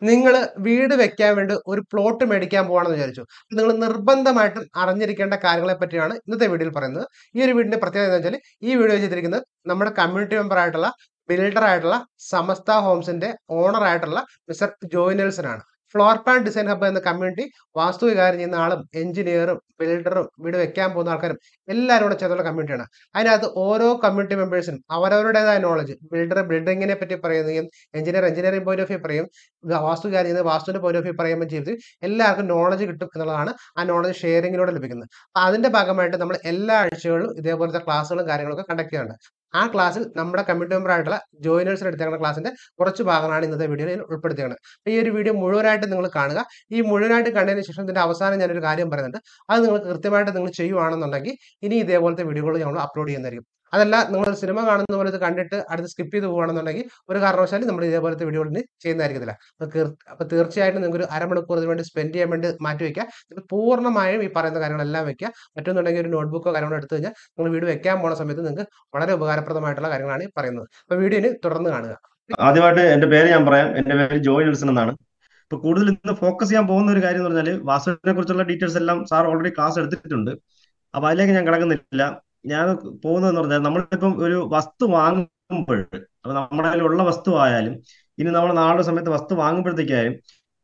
നിങ്ങൾ വീട് വെക്കാൻ വേണ്ടി ഒരു പ്ലോട്ട് മേടിക്കാൻ പോവാണെന്ന് വിചാരിച്ചു. നിങ്ങൾ നിർബന്ധമായിട്ടും അറിഞ്ഞിരിക്കേണ്ട കാര്യങ്ങളെ പറ്റിയാണ് ഇന്നത്തെ വീഡിയോയിൽ പറയുന്നത്. ഈ ഒരു വീടിന്റെ പ്രത്യേകത എന്ന് വെച്ചാൽ ഈ വീഡിയോ ചെയ്തിരിക്കുന്നത് നമ്മുടെ കമ്മ്യൂണിറ്റി മെമ്പർ ആയിട്ടുള്ള ബിൽഡർ ആയിട്ടുള്ള സമസ്ത ഹോംസിന്റെ ഓണർ ആയിട്ടുള്ള മിസ്റ്റർ ജോയ് നെൽസൺ ആണ്. ഫ്ലോർ പ്ലാൻ ഡിസൈൻ ഹബ്ബ് എന്ന കമ്മ്യൂണിറ്റി വാസ്തു കൈകാര്യം ചെയ്യുന്ന ആളും എഞ്ചിനീയറും ബിൽഡറും വീട് വെക്കാൻ പോകുന്ന ആൾക്കാരും എല്ലാവരും കൂടെ ചേർന്നുള്ള കമ്മ്യൂണിറ്റിയാണ്. അതിനകത്ത് ഓരോ കമ്മ്യൂണിറ്റി മെമ്പേഴ്സിനും അവരവരുടേതായ നോളജ്, ബിൽഡർ ബിൽഡിങ്ങിനെ പറ്റി പറയുകയും engineer engineering point of view പറയും, വാസ്തു കാര്യം ചെയ്യുന്നത് വാസ്തുവിന്റെ പോയിന്റ് ഓഫ് വ്യൂ പറയുമ്പോൾ ചെയ്ത് എല്ലാവർക്കും നോളജ് കിട്ടും എന്നുള്ളതാണ് ആ നോളജ് ഷെയറിങ്ങിലൂടെ ലഭിക്കുന്നത്. അപ്പൊ അതിന്റെ ഭാഗമായിട്ട് നമ്മൾ എല്ലാ ആഴ്ചകളിലും ഇതേപോലത്തെ ക്ലാസ്സുകളും കാര്യങ്ങളൊക്കെ കണ്ടക്ട് ചെയ്യുന്നുണ്ട്. ആ ക്ലാസ്സിൽ നമ്മുടെ കമ്മ്യൂണിറ്റി മെമ്പർ ആയിട്ടുള്ള ജോയിനേഴ്സിന് എടുത്തേക്കുന്ന ക്ലാസ്സിന്റെ കുറച്ച് ഭാഗങ്ങളാണ് ഇന്നത്തെ വീഡിയോയിൽ ഉൾപ്പെടുത്തിയത്. അപ്പൊ ഈ ഒരു വീഡിയോ മുഴുവനായിട്ട് നിങ്ങൾ കാണുക. ഈ മുഴുവനായിട്ട് കണ്ടതിന് ശേഷം ഇതിന്റെ അവസാനം ഞാനൊരു കാര്യം പറയുന്നുണ്ട്. അത് നിങ്ങൾ കൃത്യമായിട്ട് നിങ്ങൾ ചെയ്യുവാണെന്നുണ്ടെങ്കിൽ ഇനി ഇതേപോലത്തെ വീഡിയോകൾ ഞങ്ങൾ അപ്ലോഡ് ചെയ്യുന്നതായിരിക്കും. അതല്ല നിങ്ങൾ സിനിമ കാണുന്ന പോലെ ഇത് കണ്ടിട്ട് അടുത്ത് സ്കിപ്പ് ചെയ്ത് പോകുകയാണെന്നുണ്ടെങ്കിൽ ഒരു കാരണവശാലും നമ്മൾ ഇതേപോലത്തെ വീഡിയോകൾ ചെയ്യുന്നതായിരിക്കത്തില്ല. അപ്പൊ തീർച്ചയായിട്ടും നിങ്ങൾക്ക് ഒരു അരമണിക്കൂർ ഇതിന് വേണ്ടി സ്പെൻഡ് ചെയ്യാൻ വേണ്ടി മാറ്റി വെക്കുക. ഇത് പൂർണ്ണമായും ഈ പറയുന്ന കാര്യങ്ങളെല്ലാം വെക്കുക. പറ്റുന്നുണ്ടെങ്കിൽ ഒരു നോട്ട്ബുക്കോ കാര്യങ്ങളോ എടുത്തു കഴിഞ്ഞാൽ നിങ്ങൾ വീഡിയോ വെക്കാൻ പോകുന്ന സമയത്ത് നിങ്ങൾക്ക് വളരെ ഉപകാരപ്രദമായിട്ടുള്ള കാര്യങ്ങളാണ് ഈ പറയുന്നത്. അപ്പൊ വീഡിയോന് തുടർന്ന് കാണുക. ആദ്യമായിട്ട് എന്റെ പേര് ഞാൻ പറയാം. എന്റെ പേര് ജോയ് നെൽസൺ എന്നാണ്. ഇപ്പൊ കൂടുതൽ ഇന്ന് ഫോക്കസ് ചെയ്യാൻ പോകുന്ന ഒരു കാര്യം എന്ന് പറഞ്ഞാൽ വാസ്തുവിനെ കുറിച്ചുള്ള ഡീറ്റെയിൽസ് എല്ലാം സാർ ഓൾറെഡി ക്ലാസ് എടുത്തിട്ടുണ്ട്. അപ്പൊ അതിലേക്ക് ഞാൻ കിടക്കുന്നില്ല. ഞാൻ പോകുന്നതെന്ന് പറഞ്ഞാൽ നമ്മളിപ്പം ഒരു വസ്തു വാങ്ങുമ്പോൾ, അപ്പൊ നമ്മുടെ കയ്യിലുള്ള വസ്തു ആയാലും ഇനി നമ്മൾ നാളെ സമയത്ത് വസ്തു വാങ്ങുമ്പോഴത്തേക്കായാലും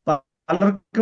പലർക്കും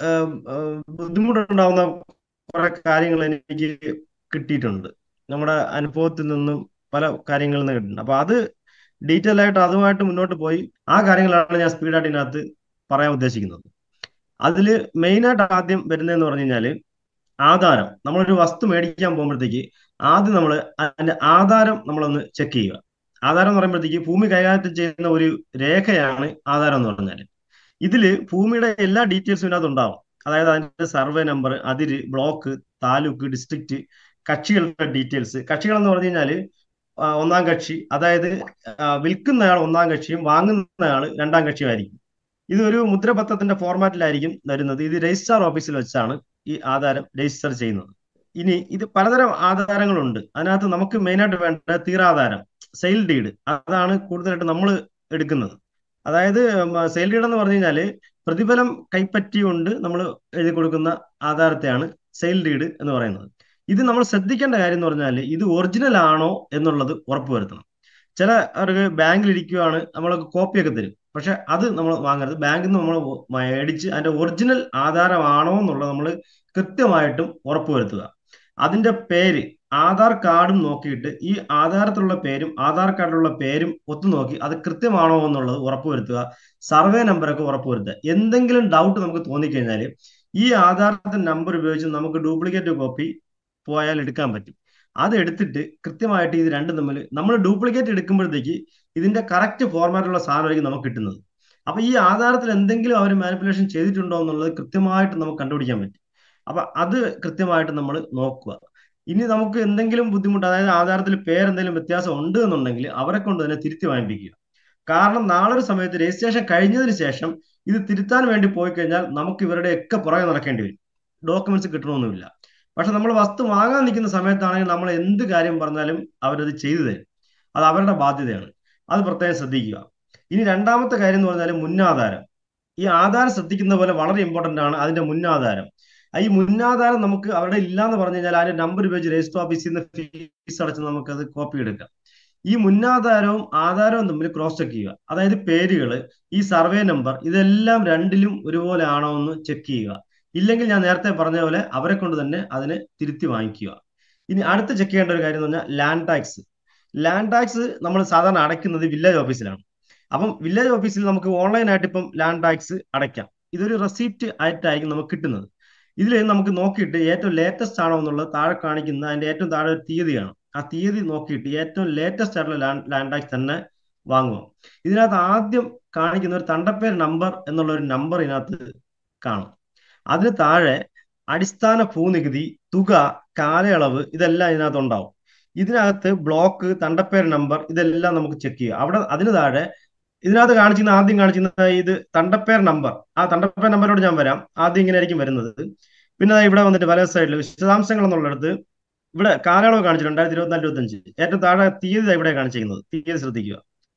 ബുദ്ധിമുട്ടുണ്ടാവുന്ന കുറെ കാര്യങ്ങൾ എനിക്ക് കിട്ടിയിട്ടുണ്ട്. നമ്മുടെ അനുഭവത്തിൽ നിന്നും പല കാര്യങ്ങളിൽ നിന്ന് കിട്ടുന്നുണ്ട്. അപ്പൊ അത് ഡീറ്റെയിൽ ആയിട്ട് അതുമായിട്ട് മുന്നോട്ട് പോയി ആ കാര്യങ്ങളാണ് ഞാൻ സ്പീഡായിട്ട് ഇതിനകത്ത് പറയാൻ ഉദ്ദേശിക്കുന്നത്. അതിൽ മെയിനായിട്ട് ആദ്യം വരുന്നതെന്ന് പറഞ്ഞു കഴിഞ്ഞാൽ ആധാരം. നമ്മളൊരു വസ്തു മേടിക്കാൻ പോകുമ്പോഴത്തേക്ക് ആദ്യം നമ്മൾ അതിന്റെ ആധാരം നമ്മളൊന്ന് ചെക്ക് ചെയ്യുക. ആധാരം എന്ന് പറയുമ്പോഴത്തേക്ക് ഭൂമി കൈകാര്യം ചെയ്യുന്ന ഒരു രേഖയാണ് ആധാരം എന്ന് പറഞ്ഞാൽ. ഇതില് ഭൂമിയുടെ എല്ലാ ഡീറ്റെയിൽസും ഇതിനകത്ത് ഉണ്ടാവും. അതായത് അതിന്റെ സർവേ നമ്പർ, അതിര്, ബ്ലോക്ക്, താലൂക്ക്, ഡിസ്ട്രിക്റ്റ്, കക്ഷികളുടെ ഡീറ്റെയിൽസ്. കക്ഷികൾ എന്ന് പറഞ്ഞു കഴിഞ്ഞാൽ ഒന്നാം കക്ഷി, അതായത് വിൽക്കുന്നയാൾ ഒന്നാം കക്ഷിയും വാങ്ങുന്നയാൾ രണ്ടാം കക്ഷിയുമായിരിക്കും. ഇതൊരു മുദ്രപത്രത്തിന്റെ ഫോർമാറ്റിലായിരിക്കും വരുന്നത്. ഇത് രജിസ്ട്രാർ ഓഫീസിൽ വെച്ചാണ് ഈ ആധാരം രജിസ്റ്റർ ചെയ്യുന്നത്. ഇനി ഇത് പലതരം ആധാരങ്ങളുണ്ട്. അതിനകത്ത് നമുക്ക് മെയിനായിട്ട് വേണ്ട തീരാധാരം, സെയിൽ ഡീഡ്, അതാണ് കൂടുതലായിട്ട് നമ്മൾ എടുക്കുന്നത്. അതായത് സെയിൽ ഡീഡ് എന്ന് പറഞ്ഞു കഴിഞ്ഞാൽ പ്രതിഫലം കൈപ്പറ്റിക്കൊണ്ട് നമ്മൾ എഴുതി കൊടുക്കുന്ന ആധാരത്തെയാണ് സെയിൽ ഡീഡ് എന്ന് പറയുന്നത്. ഇത് നമ്മൾ ശ്രദ്ധിക്കേണ്ട കാര്യം എന്ന് പറഞ്ഞാൽ ഇത് ഒറിജിനൽ ആണോ എന്നുള്ളത് ഉറപ്പുവരുത്തണം. ചില അവർക്ക് ബാങ്കിൽ ഇരിക്കുകയാണ്, നമ്മളൊക്കെ കോപ്പിയൊക്കെ തരും. പക്ഷെ അത് നമ്മൾ വാങ്ങരുത്. ബാങ്കിൽ നിന്ന് നമ്മൾ മേടിച്ച് അതിന്റെ ഒറിജിനൽ ആധാരമാണോ എന്നുള്ളത് നമ്മൾ കൃത്യമായിട്ടും ഉറപ്പുവരുത്തുക. അതിന്റെ പേര്, ആധാർ കാർഡും നോക്കിയിട്ട് ഈ ആധാരത്തിലുള്ള പേരും ആധാർ കാർഡിലുള്ള പേരും ഒത്തുനോക്കി അത് കൃത്യമാണോ എന്നുള്ളത് ഉറപ്പുവരുത്തുക. സർവേ നമ്പറൊക്കെ ഉറപ്പുവരുത്തുക. എന്തെങ്കിലും ഡൗട്ട് നമുക്ക് തോന്നിക്കഴിഞ്ഞാൽ ഈ ആധാരത്തിന്റെ നമ്പർ ഉപയോഗിച്ച് നമുക്ക് ഡ്യൂപ്ലിക്കേറ്റ് കോപ്പി പോയാൽ എടുക്കാൻ പറ്റും. അത് എടുത്തിട്ട് കൃത്യമായിട്ട് ഇത് രണ്ടും തമ്മിൽ നമ്മൾ ഡ്യൂപ്ലിക്കേറ്റ് എടുക്കുമ്പോഴത്തേക്ക് ഇതിന്റെ കറക്റ്റ് ഫോർമാറ്റിലുള്ള സാധനമായിരിക്കും നമുക്ക് കിട്ടുന്നത്. അപ്പൊ ഈ ആധാരത്തിൽ എന്തെങ്കിലും അവർ മാനിപ്പുലേഷൻ ചെയ്തിട്ടുണ്ടോ എന്നുള്ളത് കൃത്യമായിട്ട് നമുക്ക് കണ്ടുപിടിക്കാൻ പറ്റും. അപ്പൊ അത് കൃത്യമായിട്ട് നമ്മൾ നോക്കുക. ഇനി നമുക്ക് എന്തെങ്കിലും ബുദ്ധിമുട്ട്, അതായത് ആധാരത്തിൽ പേരെന്തെങ്കിലും വ്യത്യാസം ഉണ്ട് എന്നുണ്ടെങ്കിൽ അവരെ കൊണ്ട് തന്നെ തിരുത്തി വാങ്ങിപ്പിക്കുക. കാരണം നാളെ ഒരു സമയത്ത് രജിസ്ട്രേഷൻ കഴിഞ്ഞതിന് ശേഷം ഇത് തിരുത്താൻ വേണ്ടി പോയി കഴിഞ്ഞാൽ നമുക്ക് ഇവരുടെയൊക്കെ പുറകെ നടക്കേണ്ടി വരും. ഡോക്യുമെന്റ്സ് കിട്ടണമെന്നില്ല. പക്ഷെ നമ്മൾ വസ്തു വാങ്ങാൻ നിൽക്കുന്ന സമയത്താണെങ്കിൽ നമ്മൾ എന്ത് കാര്യം പറഞ്ഞാലും അവരത് ചെയ്തു തരും. അത് അവരുടെ ബാധ്യതയാണ്. അത് പ്രത്യേകം ശ്രദ്ധിക്കുക. ഇനി രണ്ടാമത്തെ കാര്യം എന്ന് പറഞ്ഞാൽ മുന്നാധാരം. ഈ ആധാരം ശ്രദ്ധിക്കുന്ന പോലെ വളരെ ഇമ്പോർട്ടന്റ് ആണ് അതിന്റെ മുന്നാധാരം. ഈ മുന്നാധാരം നമുക്ക് അവരുടെ ഇല്ലാന്ന് പറഞ്ഞു കഴിഞ്ഞാൽ അതിന്റെ നമ്പർ ഉപയോഗിച്ച് രജിസ്റ്റർ ഓഫീസിൽ നിന്ന് ഫീസ് അടച്ച് നമുക്കത് കോപ്പി എടുക്കാം. ഈ മുന്നാധാരവും ആധാരവും തമ്മിൽ ക്രോസ് ചെക്ക് ചെയ്യുക. അതായത് പേരുകൾ, ഈ സർവേ നമ്പർ, ഇതെല്ലാം രണ്ടിലും ഒരുപോലെ ആണോ എന്ന് ചെക്ക് ചെയ്യുക. ഇല്ലെങ്കിൽ ഞാൻ നേരത്തെ പറഞ്ഞ പോലെ അവരെ കൊണ്ട് തന്നെ അതിനെ തിരുത്തി വാങ്ങിക്കുക. ഇനി അടുത്ത് ചെക്ക് ചെയ്യേണ്ട ഒരു കാര്യം എന്ന് പറഞ്ഞാൽ ലാൻഡ് ടാക്സ്. ലാൻഡ് ടാക്സ് നമ്മൾ സാധാരണ അടയ്ക്കുന്നത് വില്ലേജ് ഓഫീസിലാണ്. അപ്പം വില്ലേജ് ഓഫീസിൽ നമുക്ക് ഓൺലൈനായിട്ട് ഇപ്പം ലാൻഡ് ടാക്സ് അടയ്ക്കാം. ഇതൊരു റെസിപ്റ്റ് ആയിട്ടായിരിക്കും നമുക്ക് കിട്ടുന്നത്. ഇതിൽ നമുക്ക് നോക്കിയിട്ട് ഏറ്റവും ലേറ്റസ്റ്റ് ആണോ എന്നുള്ളത് താഴെ കാണിക്കുന്ന അതിന്റെ ഏറ്റവും താഴെ ഒരു തീയതിയാണ്. ആ തീയതി നോക്കിയിട്ട് ഏറ്റവും ലേറ്റസ്റ്റ് ആയിട്ടുള്ള ലാൻഡ് ടാക്സ് തന്നെ വാങ്ങുക. ഇതിനകത്ത് ആദ്യം കാണിക്കുന്ന ഒരു തണ്ടപ്പേര് നമ്പർ എന്നുള്ള ഒരു നമ്പർ ഇതിനകത്ത് കാണും. അതിന് താഴെ അടിസ്ഥാന ഭൂനികുതി, തുക, കാലയളവ്, ഇതെല്ലാം ഇതിനകത്ത് ഉണ്ടാവും. ഇതിനകത്ത് ബ്ലോക്ക്, തണ്ടപ്പേര് നമ്പർ, ഇതെല്ലാം നമുക്ക് ചെക്ക് ചെയ്യാം. അവിടെ അതിന് താഴെ ഇതിനകത്ത് ആദ്യം കാണിക്കുന്ന ഇത് തണ്ടപ്പേർ നമ്പർ. ആ തണ്ടപ്പേർ നമ്പറിനോട് ഞാൻ വരാം. ആദ്യം ഇങ്ങനെ ആയിരിക്കും വരുന്നത്. പിന്നെ ഇവിടെ വന്നിട്ട് വലത് സൈഡിൽ വിശദാംശങ്ങൾ എന്നുള്ളിടത്ത് ഇവിടെ കാലയളവ് കാണിച്ചിട്ടുണ്ട് 2024-25. ഏറ്റവും താഴെ തീയതി ഇവിടെ കാണിച്ചിരിക്കുന്നത്. തീയതി ശ്രദ്ധിക്കുക.